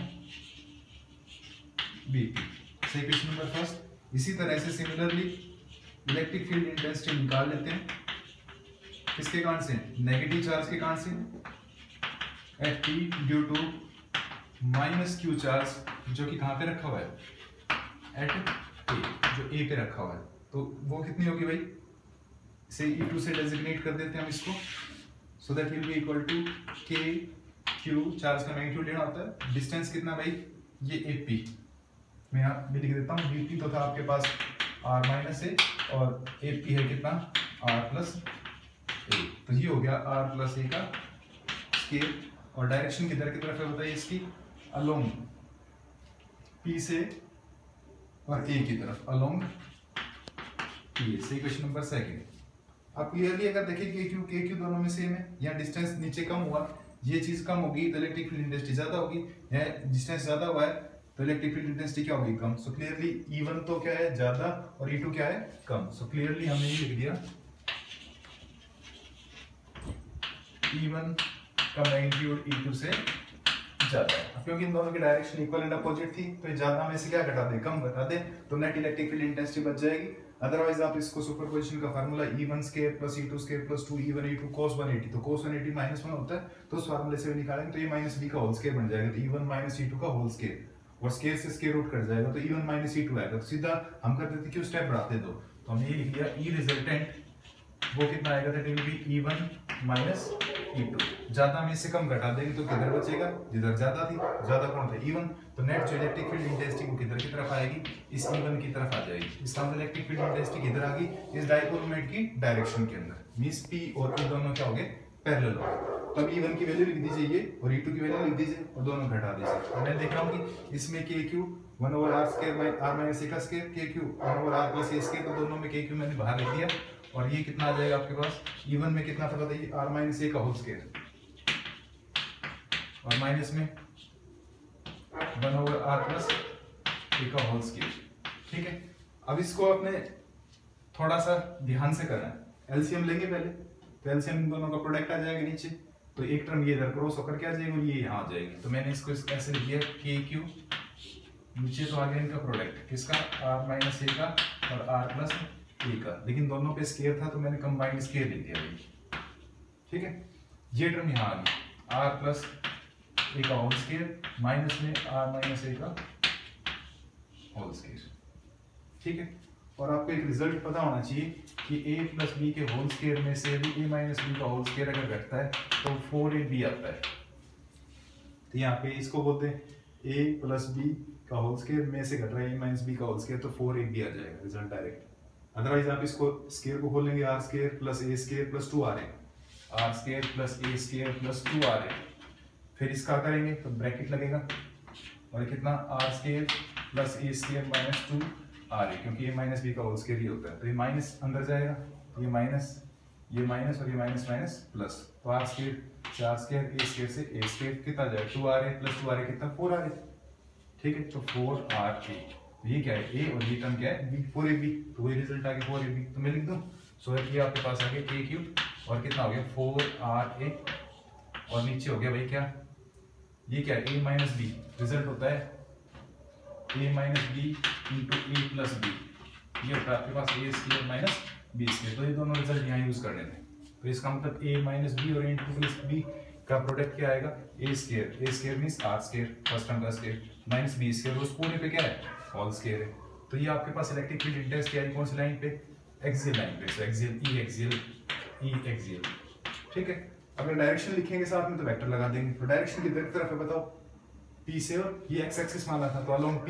BP। सही क्वेश्चन नंबर फर्स्ट। इसी तरह से सिमिलरली इलेक्ट्रिक फील्ड इंटेंसिटी निकाल लेते हैं, किसके कारण से, नेगेटिव चार्ज के कारण से, at P due to minus Q charge जो कि कहाँ पे रखा हुआ है, एट A, जो A पे रखा हुआ है, तो वो कितनी होगी भाई, से E2 से डेजिग्नेट कर देते हैं हम इसको, so that will be equal to K Q, charge का मैग्नीट्यूड लेना होता है, डिस्टेंस कितना भाई, ये AP, मैं यहाँ भी लिख देता हूँ, BP तो था आपके पास R माइनस ए, और AP है कितना, R प्लस ए, तो ये हो गया R प्लस ए का स्केयर, और डायरेक्शन किधर की तरफ है बताइए इसकी, अलोंग P से और A की तरफ, अलोंग P। सही क्वेश्चन नंबर सेकंड। अब क्लियरली अगर देखिए KQ दोनों में सेम है, या डिस्टेंस नीचे कम हुआ, ये चीज कम होगी तो इलेक्ट्रिक फील्ड इंटेंसिटी ज्यादा होगी, या डिस्टेंस ज्यादा हुआ है तो इलेक्ट्रिक फील्ड इंटेंसिटी क्या होगी, कम। सो क्लियरली E1 तो क्या है, ज्यादा, और E2 क्या है, कम। सो क्लियरली हमने ये लिख दिया E1 का मैग्नीट्यूड E2 से ज्यादा है, क्योंकि इन दोनों की डायरेक्शन इक्वल एंड अपोजिट थी, तो ज्यादा में से क्या घटा दे, कम घटा दे, तो नेट इलेक्ट्रिक फील्ड इंटेंसिटी बच जाएगी। अदरवाइज आप इसको सुपरपोजिशन का formula E1 square plus E2 square plus 2E1 E2 cos 180, तो cos 180 -1 होता है, तो उस फार्मूले से भी निकालेंगे तो ये माइनस बी का होल स्क्वायर बन जाएगा, तो E1 माइनस E2 का होल स्क्वायर, और स्क्वायर से स्क्वायर रूट कट जाएगा, तो E1 माइनस E2 आएगा। तो सीधा हम कर देते क्यों, स्टेप बढ़ाते दो, तो हमने ये लिख लिया E रिजल्टेंट वो कितना आएगा, that will B E1 minus E2, ज्यादा में इससे कम घटा देंगे तो किधर बचेगा, जिधर ज्यादा थी, ज्यादा कौन था, E1, तो नेट जो इलेक्ट्रिक फील्ड इंटेंसिटी वो किधर की तरफ आएगी, इस E1 की तरफ आ जाएगी। इसका मतलब इलेक्ट्रिक फील्ड इंटेंसिटी किधर आ गई, इस डायपोल मोमेंट की डायरेक्शन के अंदर, मींस P और E दोनों क्या हो गए, पैरेलल हो गए। तो अब E1 की वैल्यू लिख दीजिए ये, और E2 की वैल्यू लिख दीजिए, और दोनों घटा दीजिए। तो मैं देख रहा हूँ कि इसमें KQ 1/r square R minus a का square, KQ 1/r plus a square, तो दोनों में KQ मैंने बाहर लिख दिया, और ये कितना आ जाएगा आपके पास, E1 में कितना था बताइए, R माइनस a का होल स्क्वायर, और माइनस में 1/r प्लस a का होल स्क्वायर, ठीक है। अब इसको अपने थोड़ा सा ध्यान से करना है, एलसीएम लेंगे पहले, तो एलसीएम इन दोनों का प्रोडक्ट आ जाएगा नीचे, तो एक टर्म ये इधर क्रॉस होकर क्या आ जाएगी, और ये यहाँ आ जाएगी, तो मैंने इसको ऐसे लिख दिया KQ, नीचे तो आ गया इनका प्रोडक्ट किसका, R माइनस a का और R प्लस a का, लेकिन दोनों पे स्क्वायर था तो मैंने कंबाइंड स्क्वायर लिख दिया, ठीक है। ये टर्म यहाँ आ गई R प्लस a का होल स्क्वायर माइनस में R माइनस a का होल स्क्वायर, ठीक है। और आपको एक रिजल्ट पता होना चाहिए कि a प्लस b के होल स्क्वायर में से भी a माइनस b का होल स्क्वायर अगर घटता है तो 4ab आता है, तो यहाँ पे इसको बोलते हैं a प्लस b का होल स्क्वायर में से घट रहा है a माइनस b का होल स्क्वायर, तो 4ab आ जाएगा रिजल्ट डायरेक्ट। अदरवाइज आप इसको स्क्वायर को खोलेंगे, r square plus a square plus 2r r square plus a square plus 2r, फिर इसका करेंगे तो ब्रैकेट लगेगा, और कितना r square plus a square minus 2r, क्योंकि ये माइनस b का होल स्क्वायर ही होता है, तो ये माइनस अंदर जाएगा, ये माइनस और ये माइनस माइनस प्लस, तो r स्क्वायर से r स्क्वायर a स्क्वायर से a स्क्वायर कितना जाएगा, 2r प्लस 2r कितना 4r, ठीक है, तो 4ra, ये क्या है a, और ये टर्म क्या है b, 4ab, तो वही रिजल्ट आ गया 4ab, तो मैं लिख दूं, सो ये आपके पास आ गया KQ, और कितना हो गया 4ra, और नीचे हो गया भाई क्या, ये क्या है a माइनस b, रिजल्ट होता है a minus b into A plus B, ये होता है आपके पास a square minus b square, तो ये दोनों रिजल्ट यहाँ यूज करने थे, तो इसका मतलब a माइनस b और इंटू प्लस b का प्रोडक्ट क्या आएगा, a square means r square first term का स्क्वायर माइनस b स्क्वायर, उस पूरे पे क्या है होल स्क्वायर है, तो ये आपके पास इलेक्ट्रिक फील्ड इंटेंसिटी आई कौन सी लाइन पे, एक्सियल लाइन पे, सो एक्सियल ई एक्सियल, ठीक है। अगर डायरेक्शन लिखेंगे साथ में तो वेक्टर लगा देंगे, तो डायरेक्शन किधर की तरफ है बताओ, P से, और ये x एक्सिस माना था, तो अलोंग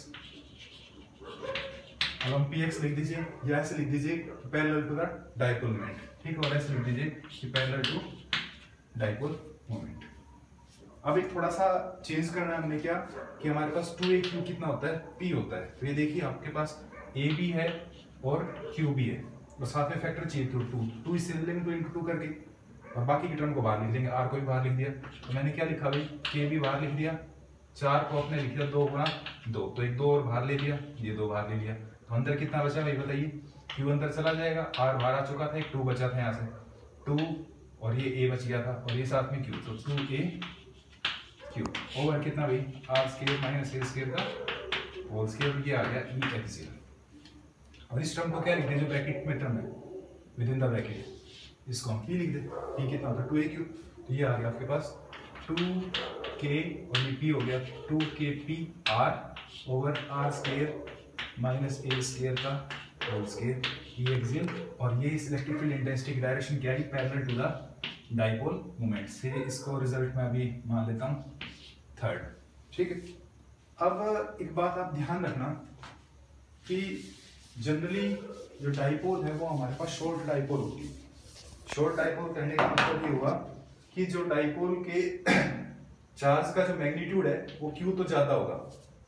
px लिख दीजिए, या ऐसे लिख दीजिए parallel to the dipole moment, ठीक है, और ऐसे लिख दीजिए कि पैरेलल टू डायपोल मोमेंट, अब एक थोड़ा सा चेंज करना है हमने क्या कि हमारे पास 2AQ कितना होता है, P होता है। तो ये देखिए आपके पास AB है और QB है और साथ में फैक्टर चाहिए तो 2 इससे ले लेंगे 2 into 2 करके और बाकी की टर्म को बाहर लिख देंगे। R को भी बाहर लिख दिया तो मैंने क्या लिखा भाई, KB बाहर लिख दिया, 4 को आपने लिख दिया 2 गुणा 2, तो एक 2 और बाहर ले लिया, ये 2 बाहर ले लिया, तो अंदर कितना बचा भाई बताइए। Q अंदर चला जाएगा, R बाहर आ चुका था, एक 2 बचा था यहाँ से 2 और ये A बच गया था और ये साथ में Q, तो 2AQ ओवर कितना भाई R square minus A square का होल स्क्वायर, ये आ गया EXL। और इस टर्म को क्या लिख दें, जो ब्रैकेट में टर्म है विद इन द ब्रैकेट, इसको हम P लिख दें। P कितना होता है 2AQ, तो ये आ गया आपके पास 2K और ये P हो गया 2KP R over R square minus A square का होल स्क्वायर EXL। और ये इलेक्ट्रिक फील्ड इंटेंसिटी की डायरेक्शन क्या है, parallel to the dipole moment से। इसको रिजल्ट में अभी मान लेता हूँ 3rd, ठीक है। अब एक बात आप ध्यान रखना कि जनरली जो डाइपोल है वो हमारे पास शॉर्ट डाइपोल होती है। शॉर्ट डाइपोल कहने का मतलब ये हुआ कि जो डाइपोल के चार्ज का जो मैग्नीट्यूड है वो Q तो ज्यादा होगा,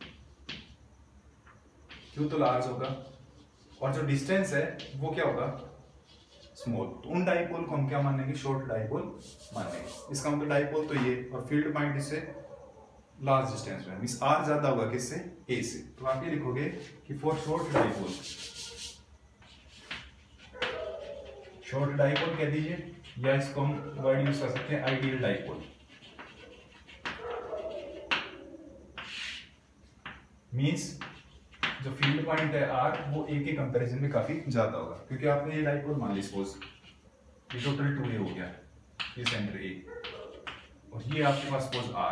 Q तो लार्ज होगा, और जो डिस्टेंस है वो क्या होगा स्मॉल। तो उन डाइपोल को हम क्या मानेंगे, शॉर्ट डाइपोल मानेंगे। इसका मतलब डाइपोल तो ये और फील्ड पॉइंट इससे लार्ज डिस्टेंस में, मींस R ज्यादा होगा किससे, A से। तो आप ये लिखोगे कि for short dipole, short dipole कह दीजिए या इसको हम वर्ड यूज कर सकते हैं आइडियल डाइपोल। मींस जो फील्ड पॉइंट है R वो A के कंपैरिजन में काफी ज्यादा होगा, क्योंकि आपने ये डाइपोल मान ली सपोज ये टोटल 2A हो गया, ये सेंटर A और ये आपके पास सपोज R,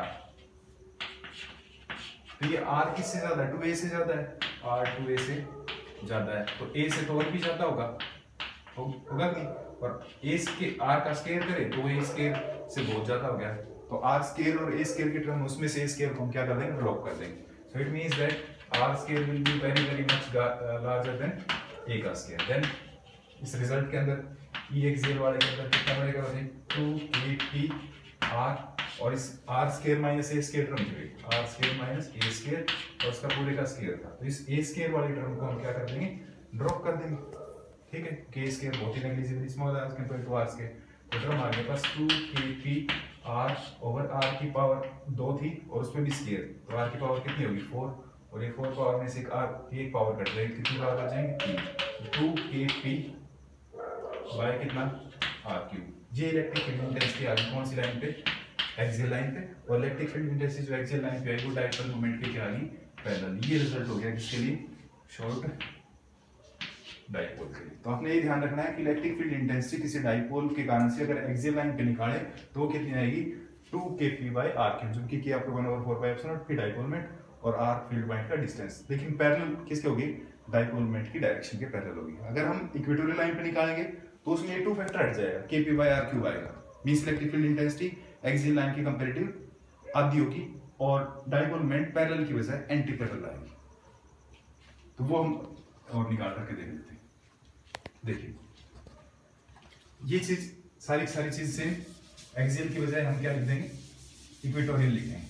तो ये R किससे ज्यादा है, 2A से ज्यादा है, R 2A से ज्यादा है, तो A से तो और भी ज्यादा होगा नहीं, और A के R का स्क्वायर करें तो A स्क्वायर से बहुत ज्यादा हो गया, तो R स्क्वायर और A स्क्वायर की टर्म उसमें से A स्क्वायर को हम क्या कर देंगे, ड्रॉप कर देंगे। So it means that R square will be very much larger than A का स्क्वायर। देन इस रिजल्ट के अंदर EXL वाले के अंदर कितना बनेगा भाई 2KP R और इस R square minus A square term जो है R square minus A square और उसका पूरे का स्क्वायर था, तो इस A स्क्वायर वाली टर्म को हम क्या कर देंगे, ड्रॉप कर देंगे, ठीक है। K स्क्वायर बहुत ही नेग्लिजिबल स्मॉल है कंपेयर टू R स्क्वायर, तो टर्म आ गया पास 2KP R ओवर R की पावर 2 थी और उसमें भी स्क्वायर, तो R की पावर कितनी होगी 4 और ये 4 पावर में से एक पावर कट जाएगी, कितनी पावर कट जाएंगे 2KP बाय कितना RQ। ये इलेक्ट्रिक फील्ड इंटेंसिटी आ गई कौन सी लाइन पे, एक्सियल लाइन पे, और इलेक्ट्रिक फील्ड इंटेंसिटी जो एक्सियल लाइन पे आई वो डाइपोल मोमेंट के क्या आ गई पैरेलल। ये रिजल्ट हो गया किसके लिए, शॉर्ट डाइपोल के लिए। तो आपने ये ध्यान रखना है कि इलेक्ट्रिक फील्ड इंटेंसिटी किसी डाइपोल के कारण से अगर एक्सियल लाइन पे निकाले तो वो कितनी आएगी 2KP बाय RQ, जबकि K आपको 1/4πε P डाइपोल मोमेंट और R फील्ड पॉइंट का डिस्टेंस, लेकिन पैरेलल किसके होगी, डाइपोल मोमेंट की डायरेक्शन के पैरेलल होगी। अगर हम इक्वेटोरियल लाइन पे निकालेंगे तो उसमें ये 2 फैक्टर हट जाएगा, KP बाय RQ आएगा, means electric field intensity axial line की कंपैरेटिव आधी होगी और डाइपोल मोमेंट पैरेलल की वजह एंटी पैरेलल आएगी। तो वो हम और निकाल करके देख लेते हैं। देखिए ये चीज सारी चीज से एक्सियल की बजाय हम क्या लिख देंगे, इक्वेटोरियल लिख देंगे।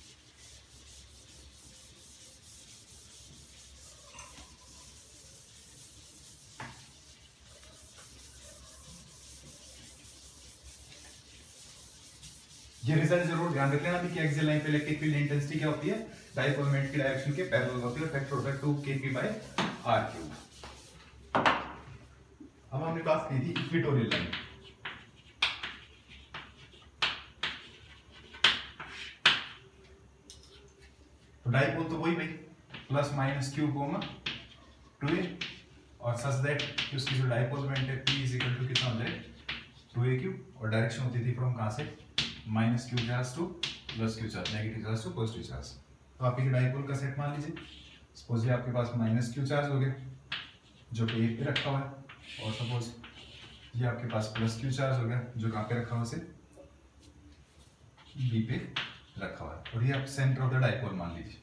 ये रिजल्ट जरूर ध्यान रख लेना कि एक्सियल लाइन पे इलेक्ट्रिक फील्ड इंटेंसिटी क्या होती है, डाइपोल मोमेंट की डायरेक्शन के पैरेलल होती है, फैक्टर होता है 2KP बाय RQ। अब हमने बात की थी इक्वेटोरियल लाइन, तो डाइपोल तो वही भाई plus minus Q coma 2A और सच दैट कि उसकी जो डाइपोल मोमेंट है P इज इक्वल टू कितना हो जाए 2AQ, और डायरेक्शन होती थी फ्रॉम कहां से minus Q charge to plus Q charge, negative charge to positive charge. तो आप ये डाइपोल का सेट मान लीजिए, सपोज ये आपके पास माइनस Q चार्ज हो गया जो कि A पे रखा हुआ है, और सपोज ये आपके पास प्लस Q चार्ज हो गया जो कहां पे रखा हुआ है, B पे रखा हुआ है, और ये आप सेंटर ऑफ द डाइपोल मान लीजिए।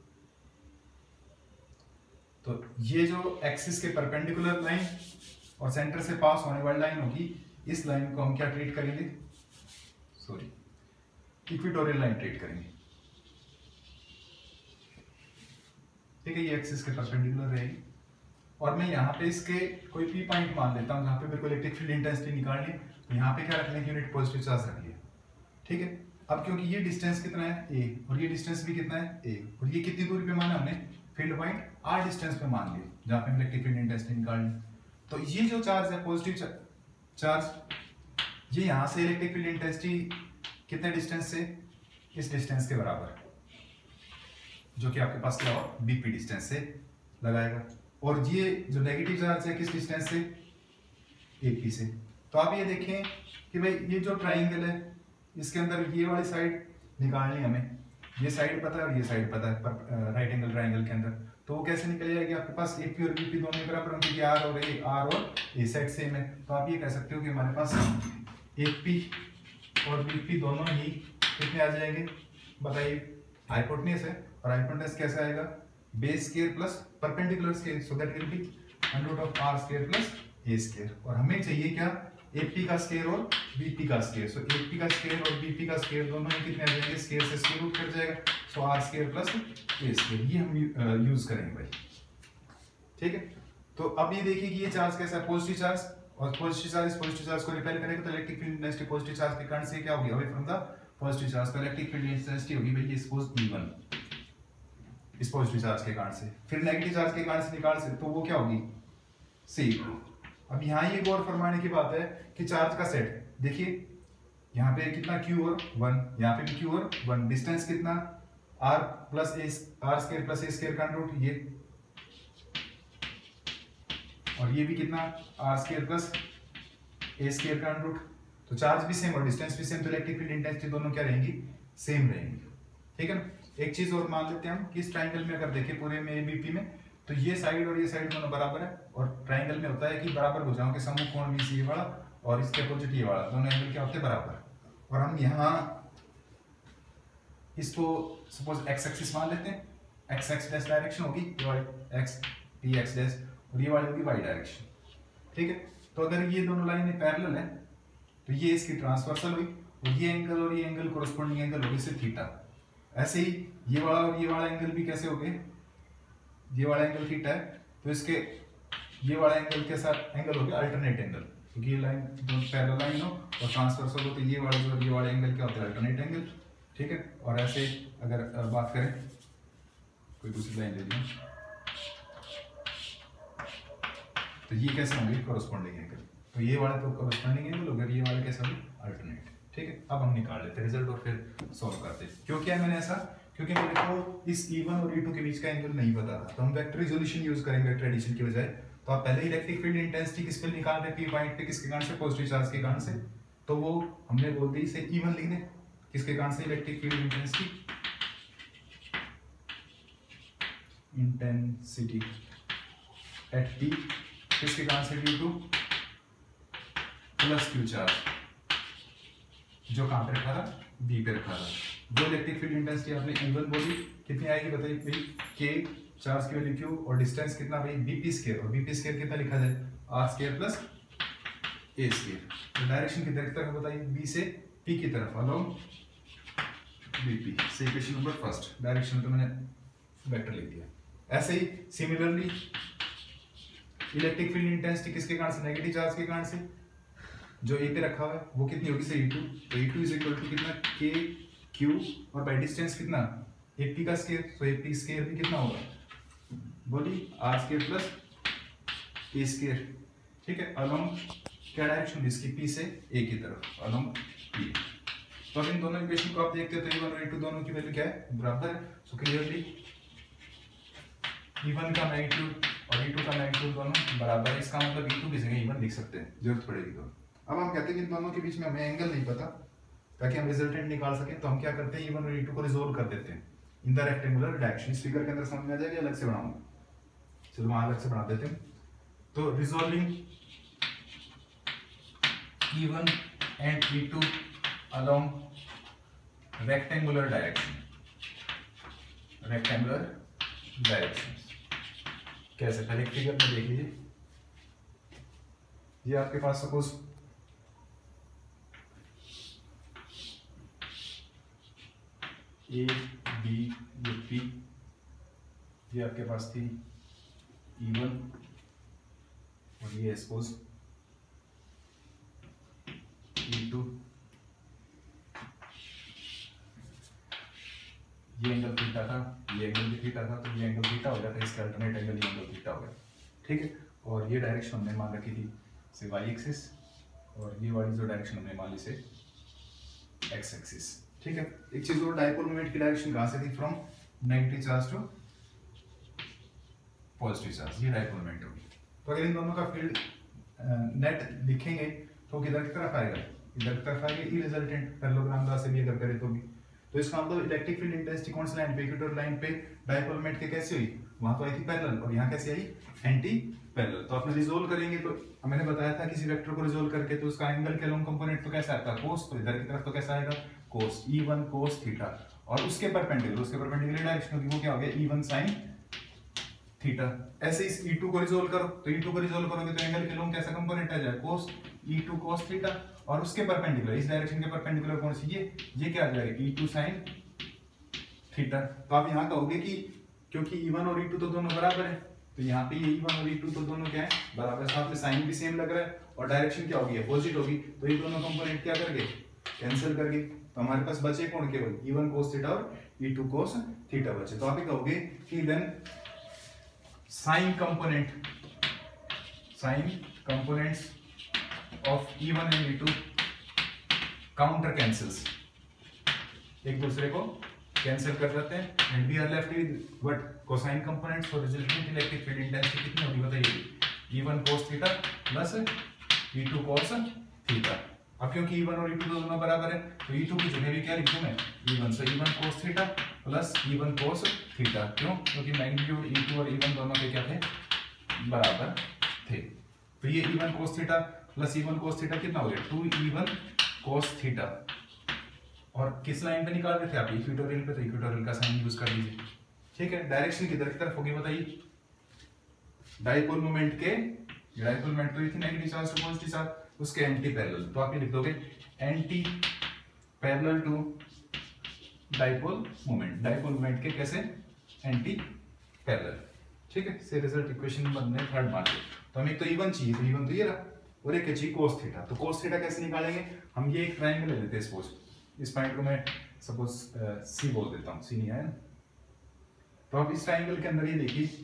तो ये जो एक्सिस के परपेंडिकुलर लाइन और सेंटर से पास होने वाली लाइन होगी, इस लाइन को हम क्या ट्रीट करेंगे, सॉरी इक्वेटोरियल लाइन ट्रेट करेंगे, ठीक है, ये एक्सिस के परपेंडिकुलर रहेगी। और मैं यहाँ पे इसके कोई पी पॉइंट मान लेता हूँ जहाँ पे मेरे को इलेक्ट्रिक फील्ड इंटेंसिटी निकालनी है, तो यहाँ पे क्या रखने की यूनिट पॉजिटिव चार्ज रख लिया, ठीक है। अब क्योंकि ये डिस्टेंस कितना है a और ये डिस्टेंस भी कितना है a, और ये कितनी दूरी पे माना हमने, फील्ड पॉइंट r डिस्टेंस पे मान लिया जहाँ पे इलेक्ट्रिक फील्ड इंटेंसिटी निकालनी। तो ये जो चार्ज है पॉजिटिव चार्ज, ये यहाँ से इलेक्ट्रिक फील्ड इंटेंसिटी कितने डिस्टेंस से, इस डिस्टेंस के बराबर, जो कि आपके पास क्या हो bp डिस्टेंस से लगाएगा। और ये जो नेगेटिव चार्ज है किस डिस्टेंस से, ap से। तो आप ये देखें कि भाई ये जो ट्राइंगल है इसके अंदर ये वाली साइड निकालनी है हमें, ये साइड पता है और ये साइड पता है पर राइट एंगल ट्राइंगल के अंदर, तो वो कैसे निकल जाएगी आपके पास, AP और BP दोनों बराबर होंगे, कि R और A साइड सेम है। तो आप ये कह सकते हो कि हमारे पास AP और BP दोनों ही कितने आ जाएंगे, बताइए, हाइपोटेन्यूज है, और हाइपोटेन्यूज कैसे आएगा, base square plus perpendicular square, so that will be under root of R square plus A square. और हमें चाहिए क्या, AP का स्क्वायर और BP का स्क्वायर। सो AP का स्क्वायर और BP का स्क्वायर दोनों में कितने आ जाएंगे, स्क्वायर से स्क्वायर रूट कट जाएगा, so R square plus A square, ये हम यूज करेंगे भाई, ठीक है। तो अब ये देखिए कि ये चार्ज कैसा है, पॉजिटिव चार्ज, और पॉजिटिव चार्ज को रिपेल करेगा तो electric field intensity positive charge के कारण से क्या होगी, away from the positive charge, तो इलेक्ट्रिक फील्ड इंटेंसिटी होगी भाई सपोज E1 इस पॉजिटिव चार्ज के कारण से। फिर नेगेटिव चार्ज के कारण से निकाल से, तो वो क्या होगी, C2। अब यहाँ ये गौर फरमाने की बात है कि चार्ज का सेट देखिए, यहाँ पे कितना Q और 1, यहाँ पे भी Q और 1, डिस्टेंस कितना R square plus A square का रूट, ये, और ये भी कितना R square plus A square का रूट। तो चार्ज भी सेम और डिस्टेंस भी सेम, तो इलेक्ट्रिक फील्ड इंटेंसिटी दोनों क्या रहेंगी, सेम रहेंगी, ठीक है ना। एक चीज और मान लेते हैं हम कि इस ट्राइंगल में अगर देखें पूरे में ABP में, तो ये साइड और ये साइड दोनों बराबर है, और ट्राइंगल में होता है कि बराबर भुजाओं के समूह कोण BC ये वाला और इसके अपोजिट ये वाला, दोनों एंगल क्या होते हैं, बराबर। और हम यहाँ इसको सपोज x एक्सिस मान लेते हैं, x डैश डायरेक्शन होगी, ये वाली x p x डैश, और ये वाली होगी y डायरेक्शन, ठीक है। तो अगर ये दोनों लाइनें पैरेलल है तो ये इसकी ट्रांसवर्सल हुई, और ये एंगल कोरस्पोंडिंग एंगल होगी सिर्फ थीटा। ऐसे ही ये वाला और ये वाला एंगल भी कैसे हो गए, ये वाला एंगल थीटा है, तो इसके ये वाला एंगल के साथ एंगल हो गया अल्टरनेट एंगल, क्योंकि ये लाइन दोनों पैरेलल लाइन हो और ट्रांसवर्सल हो, तो ये वाला जो ये वाला एंगल क्या होता है, अल्टरनेट एंगल, ठीक है। और ऐसे अगर बात करें, कोई दूसरी लाइन ले लीजिए, तो ये कैसे होंगे, कोरस्पोंडिंग एंगल, तो ये वाला तो कोरस्पोंडिंग एंगल हो गया, ये वाला कैसा होगा, अल्टरनेट, ठीक है। अब हम निकाल लेते हैं रिजल्ट और फिर सॉल्व करते हैं। क्यों किया मैंने ऐसा, क्योंकि मेरे को इस E1 और E2 के बीच का एंगल नहीं पता था, तो हम वेक्टर रिजोल्यूशन यूज करेंगे वेक्टर एडिशन की बजाय। तो आप पहले इलेक्ट्रिक फील्ड इंटेंसिटी किस पे निकाल रहे, P पॉइंट पे, किसके कारण से, पॉजिटिव चार्ज के कारण से, तो वो हमने बोल दी इसे E1 लिख दें, किसके कारण से, electric field intensity at P, किसके कारण से, due to plus Q charge, जो कहाँ पे रखा था, B पे रखा था। जो इलेक्ट्रिक फील्ड इंटेंसिटी आपने E1 बोली कितनी आएगी बताइए भाई, K चार्ज की वैल्यू Q, और डिस्टेंस कितना भाई BP स्क्वायर, और BP स्क्वायर कितना लिखा जाए, R square plus A square. तो डायरेक्शन किधर की तरफ बताइए, B से P की तरफ, अलोंग BP से इक्वेशन नंबर फर्स्ट, डायरेक्शन तो मैंने वेक्टर लिख दिया। ऐसे ही सिमिलरली इलेक्ट्रिक फील्ड इंटेंसिटी किसके कारण से, नेगेटिव चार्ज के कारण से, जो A पे रखा हुआ है वो कितनी होगी, से E2, तो E2 इज इक्वल टू कितना, K Q, और बाय डिस्टेंस कितना, AP का स्क्वायर, तो AP स्क्वायर भी कितना होगा, बोली R square plus A square, ठीक है। अलोंग क्या डायरेक्शन, इसकी P से A की तरफ, अलोंग P। तो अब इन दोनों इक्वेशन को आप देखते हो तो E1 और E2 दोनों की वैल्यू क्या है, बराबर है। सो क्लियरली E1 का मैग्नीट्यूड और E2 का मैग्नीट्यूड दोनों बराबर है, इसका मतलब E2 की जगह E1 लिख सकते हैं, जरूरत पड़ेगी तो। अब हम कहते हैं कि इन दोनों के बीच में हमें एंगल नहीं पता, ताकि हम रिजल्टेंट निकाल सकें, तो हम क्या करते हैं, E1 और E2 को रिजोल्व कर देते हैं इन द रेक्टेंगुलर डायरेक्शन। इस फिगर के अंदर समझ में आ जाएगा, अलग से बनाऊंगा, चलो वहां अलग से बना देते हैं। तो resolving E1 and E2 along rectangular direction, कैसे, पहले फिगर में देख लीजिए, ये आपके पास सपोज ए बी ये पी, ये आपके पास थी E1 और ये सपोज E2, ये एंगल थीटा था, ये एंगल भी थीटा था, तो ये एंगल थीटा हो गया था, इसका अल्टरनेट एंगल ये एंगल थीटा हो गया, ठीक है। और ये डायरेक्शन हमने मान रखी थी से वाई एक्सिस, और ये वाली जो डायरेक्शन हमने मान ली से एक्स एक्सिस, ठीक है। एक चीज और, डायपोल मोमेंट की डायरेक्शन कहां से थी, from negative charge to positive charge, ये डायपोल मोमेंट होगी। तो अगर इन दोनों का फील्ड नेट लिखेंगे तो किधर की तरफ आएगा, इधर की तरफ आएगा, ई रिजल्टेंट पैरेललोग्राम द्वारा से भी अगर करें तो भी। तो इसका मतलब इलेक्ट्रिक फील्ड इंटेंसिटी कौन सी लाइन पे, इक्वेटोरियल लाइन पे डायपोल मोमेंट के कैसे हुई, वहां तो आई थी पैरेलल, और यहाँ कैसे आई, एंटी पैरेलल। तो आपने रिजोल्व करेंगे तो मैंने बताया था किसी वेक्टर को रिजोल्व करके तो उसका एंगल के अलोंग कंपोनेंट तो कैसा आता है, कोस, तो इधर की तरफ तो कैसा आएगा, कोस, E1 कोस थीटा, और उसके परपेंडिकुलर डायरेक्शन होगी वो क्या हो गया, E1 साइन थीटा। ऐसे इस E2 को रिजोल्व करो, तो E2 को रिजोल्व करोगे तो एंगल के अलोंग कैसा कंपोनेंट आ जाएगा, कोस, E2 कोस थीटा, और उसके परपेंडिकुलर, इस डायरेक्शन के परपेंडिकुलर कौन सी, ये क्या आ जाएगा, E2 साइन थीटा। तो आप यहाँ कहोगे कि क्योंकि E1 और E2 तो दोनों बराबर है, तो यहाँ पे ये E1 और E2 तो दोनों क्या है, बराबर, साथ में साइन भी सेम लग रहा है, और डायरेक्शन क्या होगी, अपोजिट होगी, तो ये दोनों कंपोनेंट क्या करके कैंसिल करके, तो हमारे पास बचे कौन, केवल E1 cos थीटा और E2 cos थीटा बचे। तो आप ये कहोगे कि then sine components of E1 and E2 counter cancels, एक दूसरे को कैंसिल कर देते हैं, and we are left with what, cosine components for resultant electric field intensity कितनी होगी बताइए, E1 cos theta plus E2 cos theta. अब क्योंकि E1 और E2 दोनों बराबर है तो E2 की जगह भी क्या लिख दूं मैं, E1, so E1 cos theta plus E1 cos theta, क्यों, क्योंकि मैग्नीट्यूड E2 और E1 दोनों के क्या थे, बराबर थे। तो ये E1 cos theta plus E1 cos theta कितना हो गया, 2E1 cos थीटा, और किस लाइन पे निकाल रहे थे आप, इक्वेटोरियल पे, तो इक्वेटोरियल का साइन यूज कर लीजिए, ठीक है। डायरेक्शन किधर की तरफ होगी बताइए, डायपोल मोमेंट के, डायपोल मोमेंट तो ये थी negative charge to positive charge, उसके एंटी पैरेलल, तो आप ये लिख दोगे anti parallel to dipole moment के कैसे, एंटी पैरेलल, ठीक है। से रिजल्ट इक्वेशन नंबर 3 मान लो, तो हमें तो E1 चाहिए, तो E1 तो ये रहा, और एक चाहिए cos थीटा, तो cos थीटा कैसे निकालेंगे, हम ये एक ट्रायंगल ले लेते हैं, सपोज इस पॉइंट को मैं सपोज C बोल देता हूँ, C नहीं है ना, तो आप इस ट्रायंगल के अंदर ये देखिए,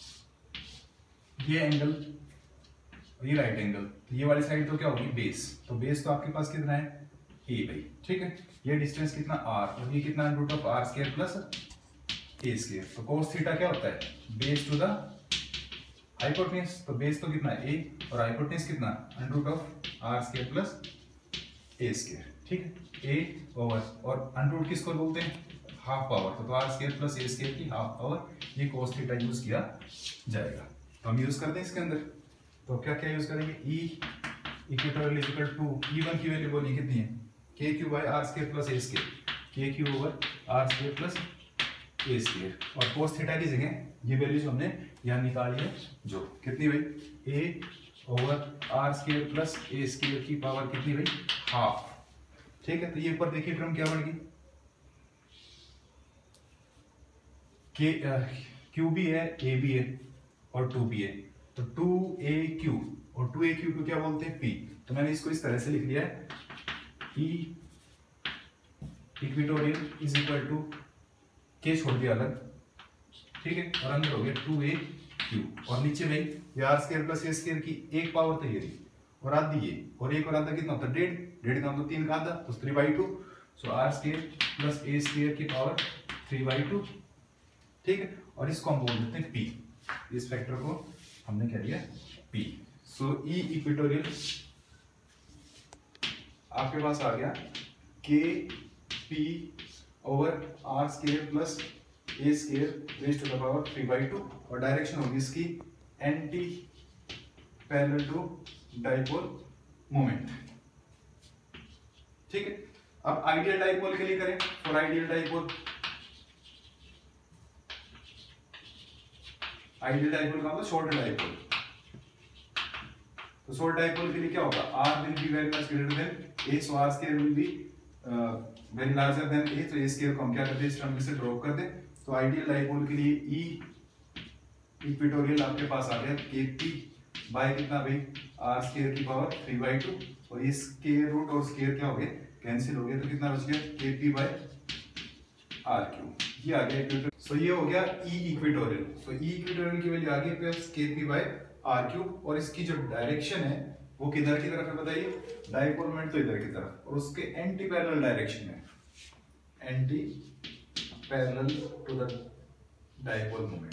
ये एंगल, ये राइट एंगल, तो ये वाली साइड तो क्या होगी, बेस, तो बेस तो आपके पास कितना है, A भाई, ठीक है। ये डिस्टेंस कितना R, और ये कितना root of R square plus A square, तो cos थीटा क्या होता है, बेस टू द हाइपोटेन्यूज, तो बेस तो कितना है A, और हाइपोटेन्यूज कितना, root of R square plus A square, ठीक है, A ओवर, और अंडर किसको बोलते हैं, हाफ पावर, तो R square plus A square की हाफ पावर, ये cos थीटा यूज किया जाएगा। तो हम यूज करते हैं इसके अंदर, तो क्या क्या यूज करेंगे, E equatorial is equal to E1 की वैल्यू बोली कितनी है, KQ by R square plus A square, KQ over R square plus A square, और cos थीटा की जगह ये वैल्यू जो हमने यहाँ निकाली है, जो कितनी भाई, A over R square plus A square की पावर कितनी भाई, हाफ, ठीक है। तो ये ऊपर देखिए क्रम क्या बन गई, Q भी है, A भी है, और 2 भी है, तो 2AQ, और 2AQ को क्या बोलते हैं, P, तो मैंने इसको इस तरह से लिख लिया है, E equatorial is equal to, K छोड़ दिया अलग, ठीक है, और अंदर हो गया 2AQ, और नीचे भाई ये R square plus A square की एक पावर तो ये, और आधी ये, और एक और आधा कितना होता है, 1.5 का, तो 3 का आधा, तो 3/2, so R square plus A square की पावर 3/2, ठीक है। और इसको हम बोल देते हैं P, इस फैक्टर को हमने क्या दिया, P, सो E इक्वेटोरियल आपके पास आ गया KP over R square plus A square raise to the power 3/2, और डायरेक्शन होगी इसकी anti parallel to dipole moment, ठीक है। अब आइडियल डाइपोल के लिए करें, for ideal dipole, ideal dipole का मतलब शॉर्ट डाइपोल, तो शॉर्ट डाइपोल के लिए क्या होगा, R will be very much greater than A, so R square will be very larger than A, तो ए स्क्वायर को हम क्या करते हैं, इस टर्म में से ड्रॉप कर दें। तो आइडियल डाइपोल के लिए ई इक्वेटोरियल आपके पास आ गया केपी बाय कितना भाई, आर स्क्वायर की पावर 3/2, और ये स्क्वायर रूट और स्क्वायर क्या हो गए, कैंसिल हो गए, तो कितना बच गया, केपी बाय आर क्यूब, ये आ गया इक्वेटोरियल। सो ये हो गया E equatorial. So E equatorial की वैल्यू आ गई plus KP by R cube, और इसकी जो डायरेक्शन है वो किधर की तरफ है बताइए, डाइपोल मोमेंट तो इधर की तरफ, और उसके एंटी पैरेलल डायरेक्शन में, anti parallel to the dipole moment.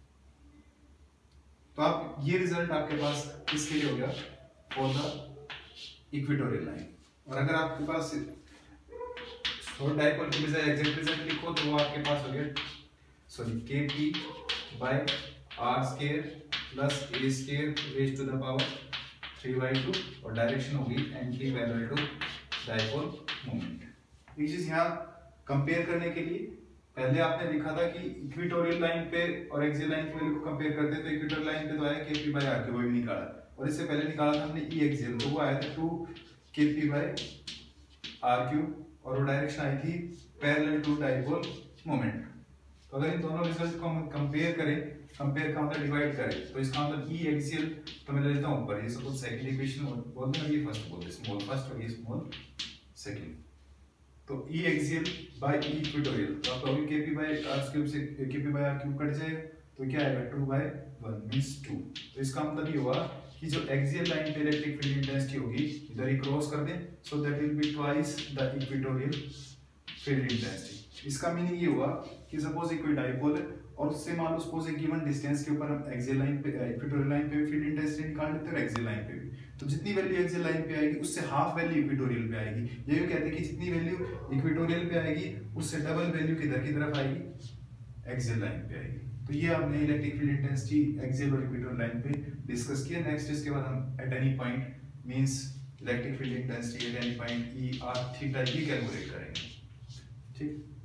तो आप ये रिजल्ट आपके पास किसके लिए हो गया, फॉर द इक्वेटोरियल लाइन। और अगर आपके पास शॉर्ट डाइपोल के बजाय एग्जैक्ट रिजल्ट लिखो तो वो आपके पास हो गया, sorry, KP by R square plus A square raise to the power 3/2, और डायरेक्शन होगी anti parallel to dipole moment. एक चीज यहाँ कंपेयर करने के लिए, पहले आपने लिखा था कि इक्वेटोरियल लाइन पे और एक्सियल लाइन की वैल्यू को कंपेयर करते, तो इक्वेटोरियल लाइन पे तो आया केपी बाय आर क्यूब, वो भी निकाला, और इससे पहले निकाला था हमने ई एक्सियल, तो वो आया था 2 केपी बाय आर क्यूब, और वो डायरेक्शन आई थी पैरेलल टू डाइपोल मोमेंट। तो अगर इन दोनों रिजल्ट को हम कंपेयर करें, कंपेयर का मतलब डिवाइड करें, तो इसका मतलब ई एक्सियल तो मैं ले लेता हूं ऊपर, ये सपोज सेकंड इक्वेशन बोल दूं, ये फर्स्ट बोल दे, स्मॉल फर्स्ट और ये स्मॉल सेकंड। तो E axial by E equatorial, तो आप कहोगे केपी बाय आर क्यूब से KP by R cube cut जाएगा, तो क्या आएगा 2/1 मींस 2। तो इसका मतलब ये हुआ कि जो एक्सियल लाइन पे इलेक्ट्रिक फील्ड इंटेंसिटी होगी इधर ही क्रॉस कर दें, so that will be twice the equatorial field intensity. इसका मीनिंग ये हुआ कि सपोज एक कोई डाइपोल है और उससे मान लो सपोज एक गिवन डिस्टेंस के ऊपर हम एक्सियल लाइन पे इक्वेटोरियल लाइन पे फील्ड इंटेंसिटी निकाल लेते हैं और एक्सियल लाइन पे भी, तो जितनी वैल्यू एक्सियल लाइन पे आएगी उससे हाफ वैल्यू इक्वेटोरियल पे आएगी। ये भी कहते हैं कि जितनी वैल्यू इक्वेटोरियल पे आएगी उससे डबल वैल्यू किधर की तरफ आएगी, एक्सियल लाइन पे आएगी। तो ये हमने इलेक्ट्रिक फील्ड इंटेंसिटी एक्सियल और इक्वेटोरियल लाइन पे डिस्कस किया। नेक्स्ट इसके बाद हम at any point means electric field intensity at any point E R theta ये कैलकुलेट करेंगे। ठीक।